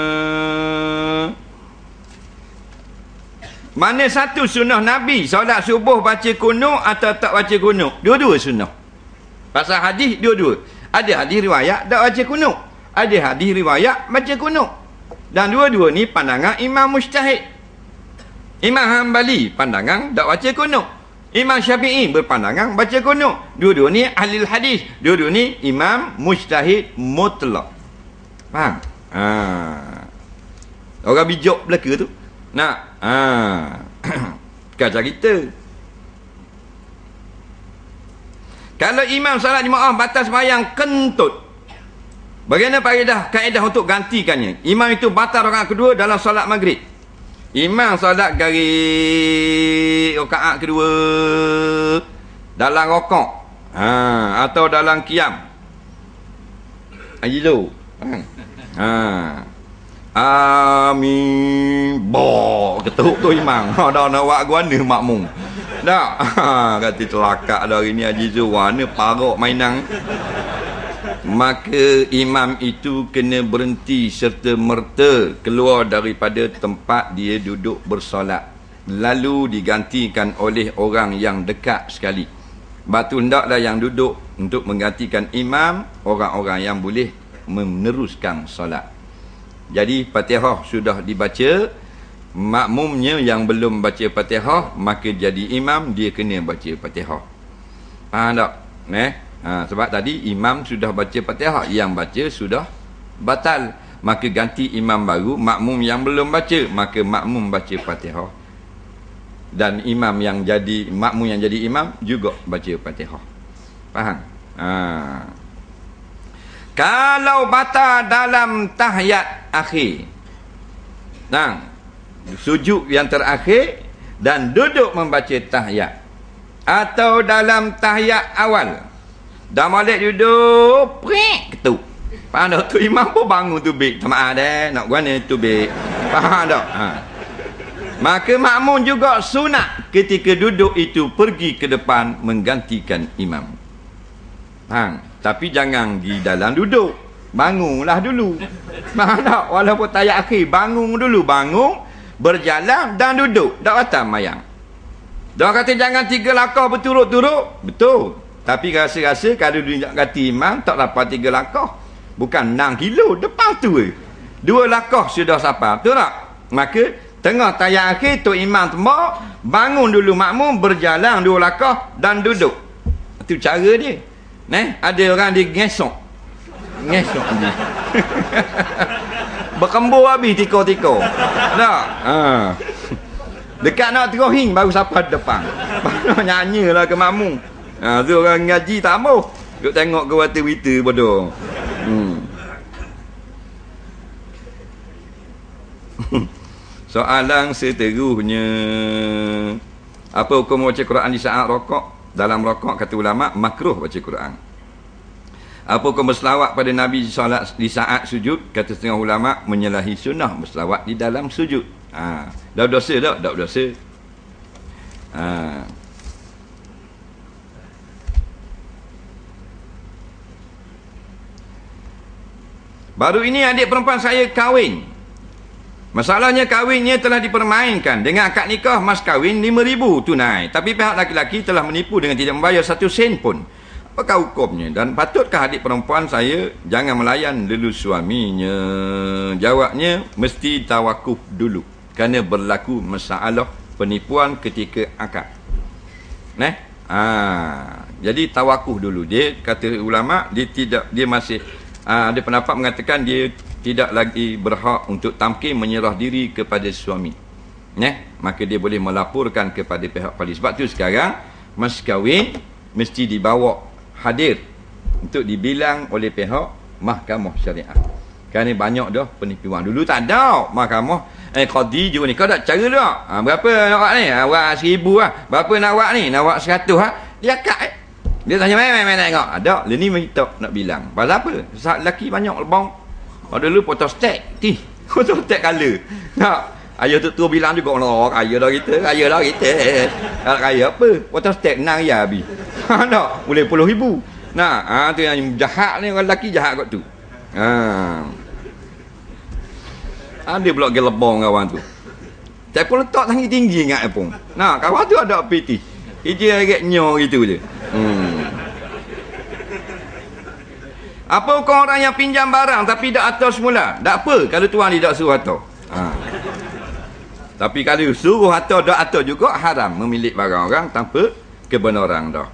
mana satu sunnah Nabi solat subuh baca kunut atau tak baca kunut? Dua-dua sunnah. Pasal hadis dua-dua. Ada hadis riwayat tak baca kunut, ada hadis riwayat baca kunut. Dan dua-dua ni pandangan Imam Mujtahid. Imam Hanbali pandangan tak baca kunut, Imam Syafi'i berpandangan baca kunut. Dua-dua ni ahli hadis, dua-dua ni Imam Mujtahid mutlak. Faham? Orang bijak belaka tu. Kata kita, kalau imam salat jemaah batas sembahyang kentut, Bagaimana kaedah untuk gantikannya? Imam itu batal rakaat kedua dalam solat maghrib. Imam solat garis rakaat kedua dalam rokok, atau dalam qiyam. Ajilu. Amin. Bo ketuk tu imam. Dah nak buat guana makmum. Dak. Kata celaka dah hari ni Haji Zul warna parok mainan. Maka imam itu kena berhenti serta merta keluar daripada tempat dia duduk bersolat, lalu digantikan oleh orang yang dekat sekali. Batu hendaklah yang duduk untuk menggantikan imam orang-orang yang boleh meneruskan solat. Jadi Fatihah sudah dibaca, makmumnya yang belum baca Fatihah, maka jadi imam dia kena baca Fatihah. Faham tak? Sebab tadi imam sudah baca Fatihah, yang baca sudah batal, maka ganti imam baru, makmum yang belum baca, maka makmum baca Fatihah, dan imam yang jadi makmum yang jadi imam juga baca Fatihah. Faham? Kalau batal dalam tahiyat akhir, sujud yang terakhir dan duduk membaca tahiyat, atau dalam tahiyat awal dah balik duduk, prik ketuk. Faham tak? Tu imam pun bangun tu bik. Maaf dah, nak guana tu bik. Faham tak? Maka makmum juga sunat ketika duduk itu pergi ke depan menggantikan imam. Tapi jangan di dalam duduk. Bangunlah dulu. Faham tak? Walaupun tahiyat akhir, bangun dulu. Bangun, berjalan dan duduk. Tak batal mayang. Dia kata jangan 3 langkah berturut-turut. Betul. Tapi rasa-rasa kalau dia nak ganti imam tak dapat 3 langkah. Bukan 6 kilo depan tu. 2 langkah sudah sampai. Betul tak? Maka tengah tahiyat akhir tu imam tembak, bangun dulu makmum, berjalan 2 langkah dan duduk. Itu cara dia. Ada orang dia ngesok dia. Berkembur habis tiko-tiko. Tak? Dekat nak terohing baru sampai depan. Baru nyanyilah ke makmum. Tu orang ngaji tak mau. Duk tengok ke berita-berita bodoh. Soalan seterusnya, apa hukum baca Quran di saat rokok? Dalam rokok kata ulama makruh baca Quran. Apa hukum berselawat pada Nabi di saat sujud? Kata setengah ulama menyalahi sunnah berselawat di dalam sujud. Dah berdosa tak? Tak berdosa. Baru ini adik perempuan saya kahwin. Masalahnya kahwinnya telah dipermainkan. Dengan akad nikah mas kahwin 5,000 tunai. Tapi pihak laki-laki telah menipu dengan tidak membayar 1 sen pun. Apakah hukumnya? Dan patutkah adik perempuan saya jangan melayan dulu suaminya? Jawabnya mesti tawakuf dulu. Kerana berlaku masalah penipuan ketika akad. Jadi tawakuf dulu. Dia kata ulama dia masih ada pendapat mengatakan dia tidak lagi berhak untuk tamkin menyerah diri kepada suami. Maka dia boleh melaporkan kepada pihak polis. Sebab tu sekarang mas kahwin mesti dibawa hadir untuk dibilang oleh pihak mahkamah syariat. Kerana banyak dah penipuan. Dulu tak ada mahkamah qadi juga ni. Kau tak cara tak? Berapa nak buat ni? Buat 1,000 lah. Berapa nak buat ni? Nak buat 100 lah. Dia akad dia tanya main tengok. Ada. Dia ni minta nak bilang. Pasal apa? Saat lelaki banyak lebang. Dulu potong stek. Potong stek colour. Tak. Ayah tu bilang juga orang kaya dah kita. Kaya dah kita. Kalau kaya apa? Potong stek 6 ya habis. Tak. Boleh 10,000. Nah, tu yang jahat ni. Orang lelaki jahat kat tu. Ada pula gelebong kawan tu. Saya pun letak tinggi-tinggi ingat pun. Kawan tu ada PT. Dia agak nyor gitu je. Apa hukum orang yang pinjam barang tapi tak atur semula? Tak apa kalau tuan dia tak suruh atur. Tapi kalau suruh atur tak atur juga haram memilik barang orang tanpa kebenaran dah.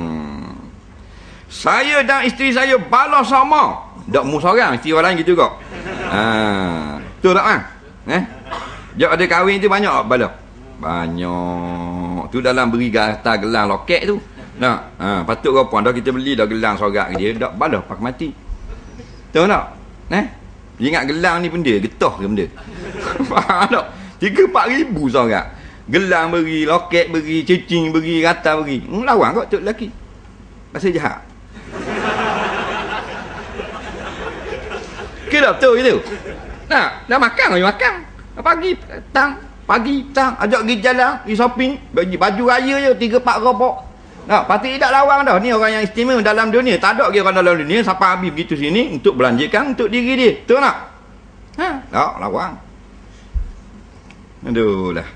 Saya dan isteri saya balas sama. Tak mu seorang, isteri orang lain gitu juga. Betul tak kan? Jok ada kahwin tu banyak balas. Banyak. Tu dalam beri harta gelang loket tu. Patut kau pun dah kita beli dah gelang sorak dia dak balah pak mati. Tahu tak? Ingat gelang ni benda, getah ke benda? Faham tak? 3-4 ribu seorang. Gelang beri, loket beri, cicing beri, rata beri. Lawan kau tok lelaki. Pasal jahat. Kira betul gitu. Nah, dah makan, makan. Pagi, petang, ajak pergi jalan, pergi shopping, baju raya je 3-4 ropok. Nah, pasti tidak lawang dah. Ni orang yang istimewa dalam dunia. Tak ada orang dalam dunia sampai habis begitu sini untuk belanjakan untuk diri dia. Betul tak? Tak lawang. Aduh lah.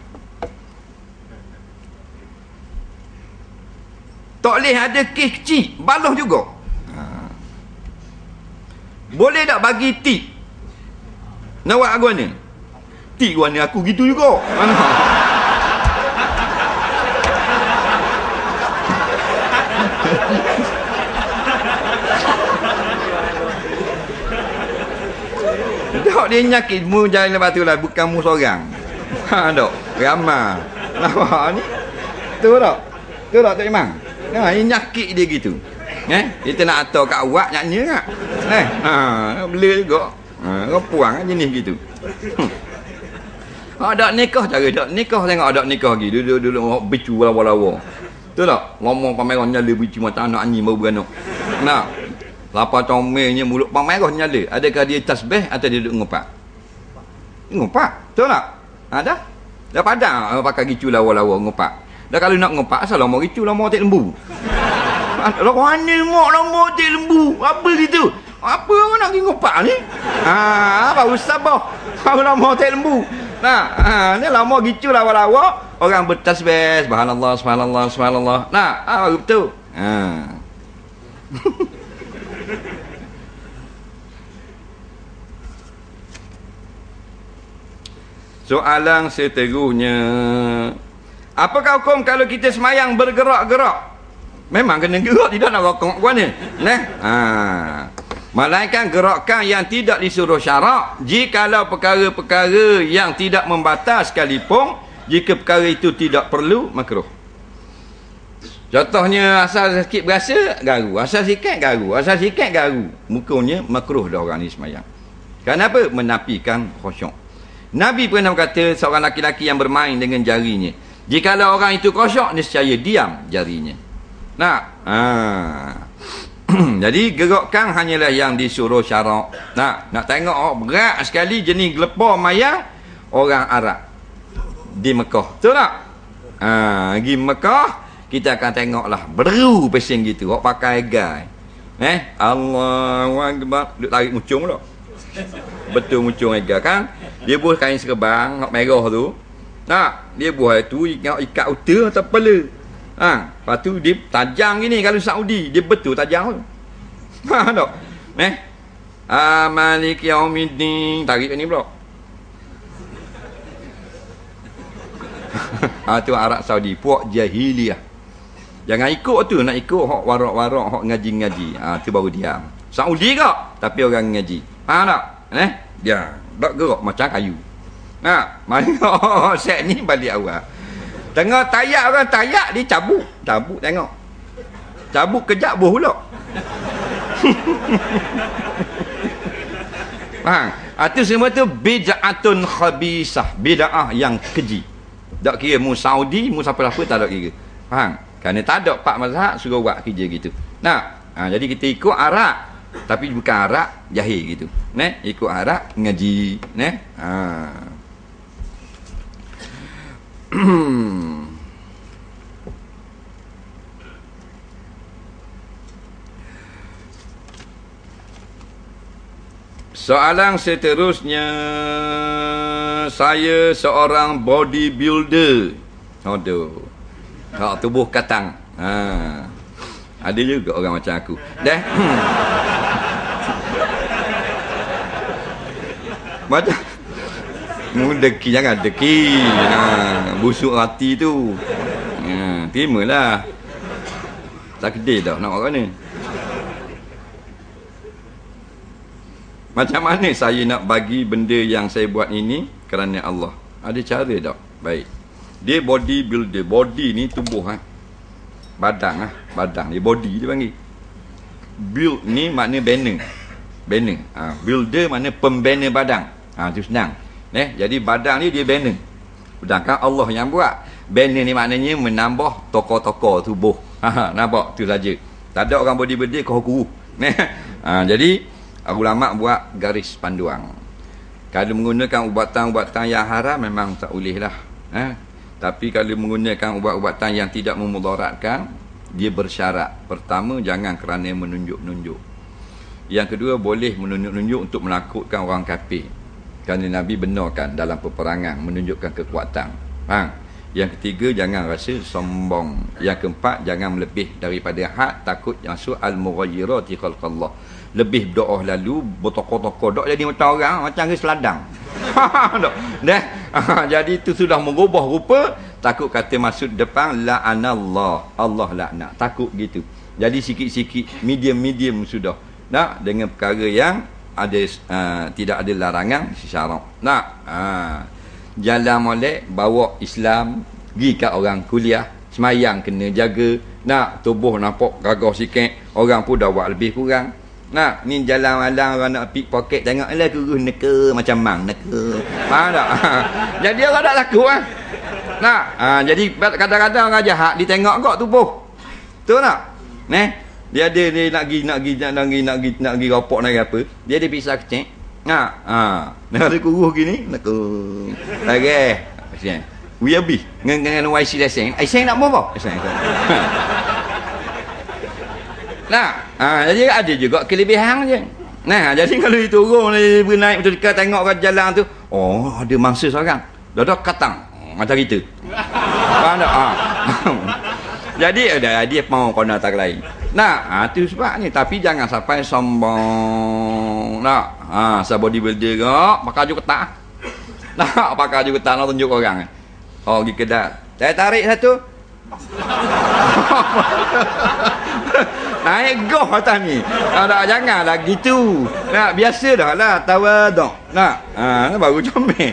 Tak boleh ada kes kecil, balah juga. Boleh tak bagi tip? Nak buat aku ni? Tip gua ni aku gitu juga. Tak dia nyakit mu jalan lepas tu lah, bukan mu seorang. Tak ramai. Nampak ni? Tu tak? Tu tak Tok Imam? Dia nyakit dia gitu. Kita nak atur kat awak nyanyi tak? Bela juga. Kau puang jenis gitu. Ada nikah cara tak nikah, tengok ada nikah lagi. Duduk bicu lawa-lawa. Tu tak? Ngomong pameran nyala bicu mata anak anjing baru beranak. Nak. Lapar comelnya mulut pameran nyala. Adakah dia tasbih atau dia duduk ngopak? Ngopak. Betul tak? Ada? Dah padang pakai gicu lawa-lawa ngopak. Dah kalau nak ngopak asal lama gicu lama tak lembu. Lah mana mak lama tak lembu? Apa gitu? Apa orang nak pergi ngopak ni? Baru sabar. Baru lama tak lembu. Nah, ni lama gicu lawa-lawa, orang bertasbih, subhanallah, subhanallah, subhanallah. Nah, baru betul. Soalan seterusnya, apakah hukum kalau kita semayang bergerak-gerak? Memang kena gerak, tidak nak rokok gua ni. Melainkan gerakan yang tidak disuruh syarak, jikalau perkara-perkara yang tidak membatas sekalipun, jika perkara itu tidak perlu, makruh. Contohnya asal sikit berasa, garu. Asal sikit, garu. Asal sikit, garu. Mukanya makruh dah orang ni semayang. Kenapa? Menafikan khusyuk. Nabi pernah berkata seorang laki-laki yang bermain dengan jarinya, jikalau orang itu khusyuk, nescaya diam jarinya. Jadi gerakan hanyalah yang disuruh syarak. Nak tengok berat sekali jenis gelepar mayang orang Arab di Mekah. Betul tak? Pergi Mekah kita akan tengoklah beru pesing gitu. Orang pakai gai. Allahu Akbar, duk tarik mucung pula. Betul mucung ega kan? Dia buah kain serbang merah tu. Dia buah itu ikat uta atau kepala. Lepas tu dia tajam gini kalau Saudi, dia betul tajam tu. Tak? Malik yaumiddin, tarik ni pula. Tu Arab Saudi, puak jahiliyah. Jangan ikut tu, nak ikut hak warak-warak, hak ngaji-ngaji. Tu baru diam. Saudi ke? Tapi orang ngaji. Faham tak? Dia tak gerak macam kayu. Mana set ni balik awal. Tengah tayak orang tayak, dia cabut tengok. Cabut kejap buh pula. Faham? Itu semua tu bid'atun khabisah, bid'ah yang keji. Tak kira mu Saudi, mu siapa-siapa tak ada kira. Faham? Kerana tak ada pak mazhab suruh buat kerja gitu. Jadi kita ikut Arab, tapi bukan Arab jahil gitu. Ikut Arab ngaji, Soalan seterusnya, saya seorang bodybuilder. Aduh. Tubuh katang. Ada juga orang macam aku. Macam deki, jangan deki. Busuk hati tu. Terimalah. Tak kedai dah nak orang ni. Macam mana saya nak bagi benda yang saya buat ini kerana Allah? Ada cara tak? Baik. Dia bodybuilder. Body ni tubuh. Badan. Badan dia body dia panggil. Build ni makna banner. Banner. Builder mana pembina badang. Itu senang. Jadi badang ni dia banner. Sedangkan Allah yang buat. Banner ni maknanya menambah tokoh-tokoh tubuh. Nampak? Tu saja. Tak ada orang bodybuilder kau jadi ulama buat garis panduan. Kalau menggunakan ubatan-ubatan yang haram memang tak boleh lah. Tapi kalau menggunakan ubat-ubatan yang tidak memudaratkan, dia bersyarat. Pertama, jangan kerana menunjuk-nunjuk. Yang kedua, boleh menunjuk-nunjuk untuk menakutkan orang kafir. Kerana Nabi benarkan dalam peperangan menunjukkan kekuatan. Yang ketiga, jangan rasa sombong. Yang keempat, jangan melebih daripada had, takut yang al-mughayyirati khalqallah. Lebih berdoa lalu bertokoh-tokoh dok jadi macam orang, macam ke seladang. Jadi itu sudah mengubah rupa, takut kata masuk depan la'anallah, Allah laknat, takut gitu. Jadi sikit-sikit medium sudah dengan perkara yang ada tidak ada larangan syarak. Jalan molek bawa Islam pergi kat orang kuliah, semayang kena jaga, tubuh nampak gagah sikit, orang pun dah buat lebih kurang. Ni jalan malam orang nak pickpocket, tengoklah kurus neka macam mang neka. Faham tak? Jadi orang tak takut kan. Jadi kadang-kadang orang jahat dia tengok kok tubuh. Betul tak? Dia ada dia nak pergi ropok nak apa. Dia ada pisau kecil. Nak ada kurus gini neka. Lagi. Pasien. We abi dengan YC lesen. Lesen nak apa? Lesen. Jadi ada juga kelebihan je. Jadi kalau dia turun dia naik betul dekat tengok kat jalan tu, ada mangsa seorang. Dah katang macam kita. Faham tak? Jadi dia mau kena tak lain. Tu sebab ni, tapi jangan sampai sombong. Bodybuilder kok pakai baju ketat. Pakai baju ketat nak tunjuk orang. Pergi kedai. Saya tarik satu. Naik goh atas ni. Janganlah gitu. Biasa dah lah tawaduk. Baru comel.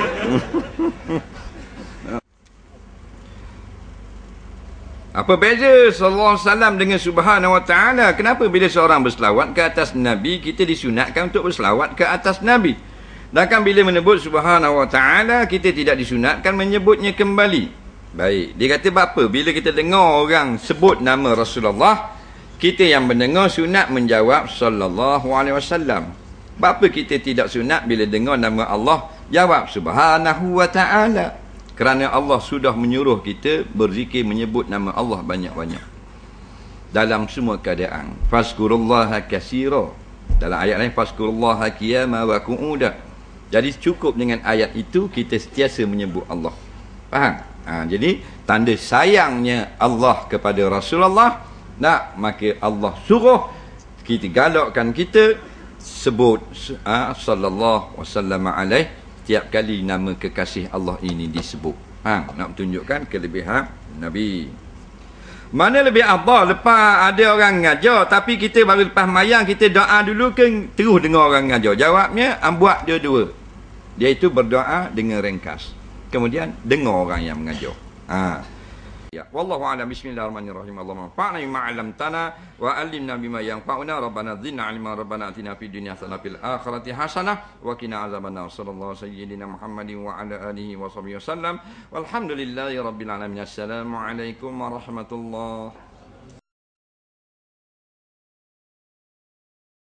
Apa beza sallallahu alaihi wasallam dengan subhanahu wa ta'ala? Kenapa bila seorang berselawat ke atas Nabi, kita disunatkan untuk berselawat ke atas Nabi? Sedangkan bila menyebut subhanahu wa ta'ala, kita tidak disunatkan menyebutnya kembali. Baik, dia kata apa? Bila kita dengar orang sebut nama Rasulullah, kita yang mendengar sunat menjawab sallallahu alaihi wasallam. Apa kita tidak sunat bila dengar nama Allah jawab subhanahu wa ta'ala? Kerana Allah sudah menyuruh kita berzikir menyebut nama Allah banyak-banyak dalam semua keadaan. Fazkurullaha katsira. Dalam ayat lain fazkurullaha qiyama wa qu'uda. Jadi cukup dengan ayat itu kita sentiasa menyebut Allah. Faham? Jadi tanda sayangnya Allah kepada Rasulullah, maka Allah suruh kita galakkan kita sebut sallallahu wasallam alaihi setiap kali nama kekasih Allah ini disebut. Nak tunjukkan kelebihan Nabi. Mana lebih afdal, lepas ada orang ngajar tapi kita baru lepas mayang kita doa dulu ke terus dengar orang ngajar? Jawabnya buat dua-dua. Iaitu berdoa dengan ringkas, kemudian dengar orang yang mengajar. Ya, wallahu a'lam. Bismillahirrahmanirrahim. Allahumma fa'na bima 'allamtana wa 'allimna bima yanfa'una. Rabbana zidna 'ilma, rabbana atina fid dunya hasanah fil akhirati hasanah wa qina azabannar. Sallallahu sayyidina Muhammadin wa ala alihi wa sahbihi wasallam. Walhamdulillahi rabbil alamin. Assalamu alaikum warahmatullahi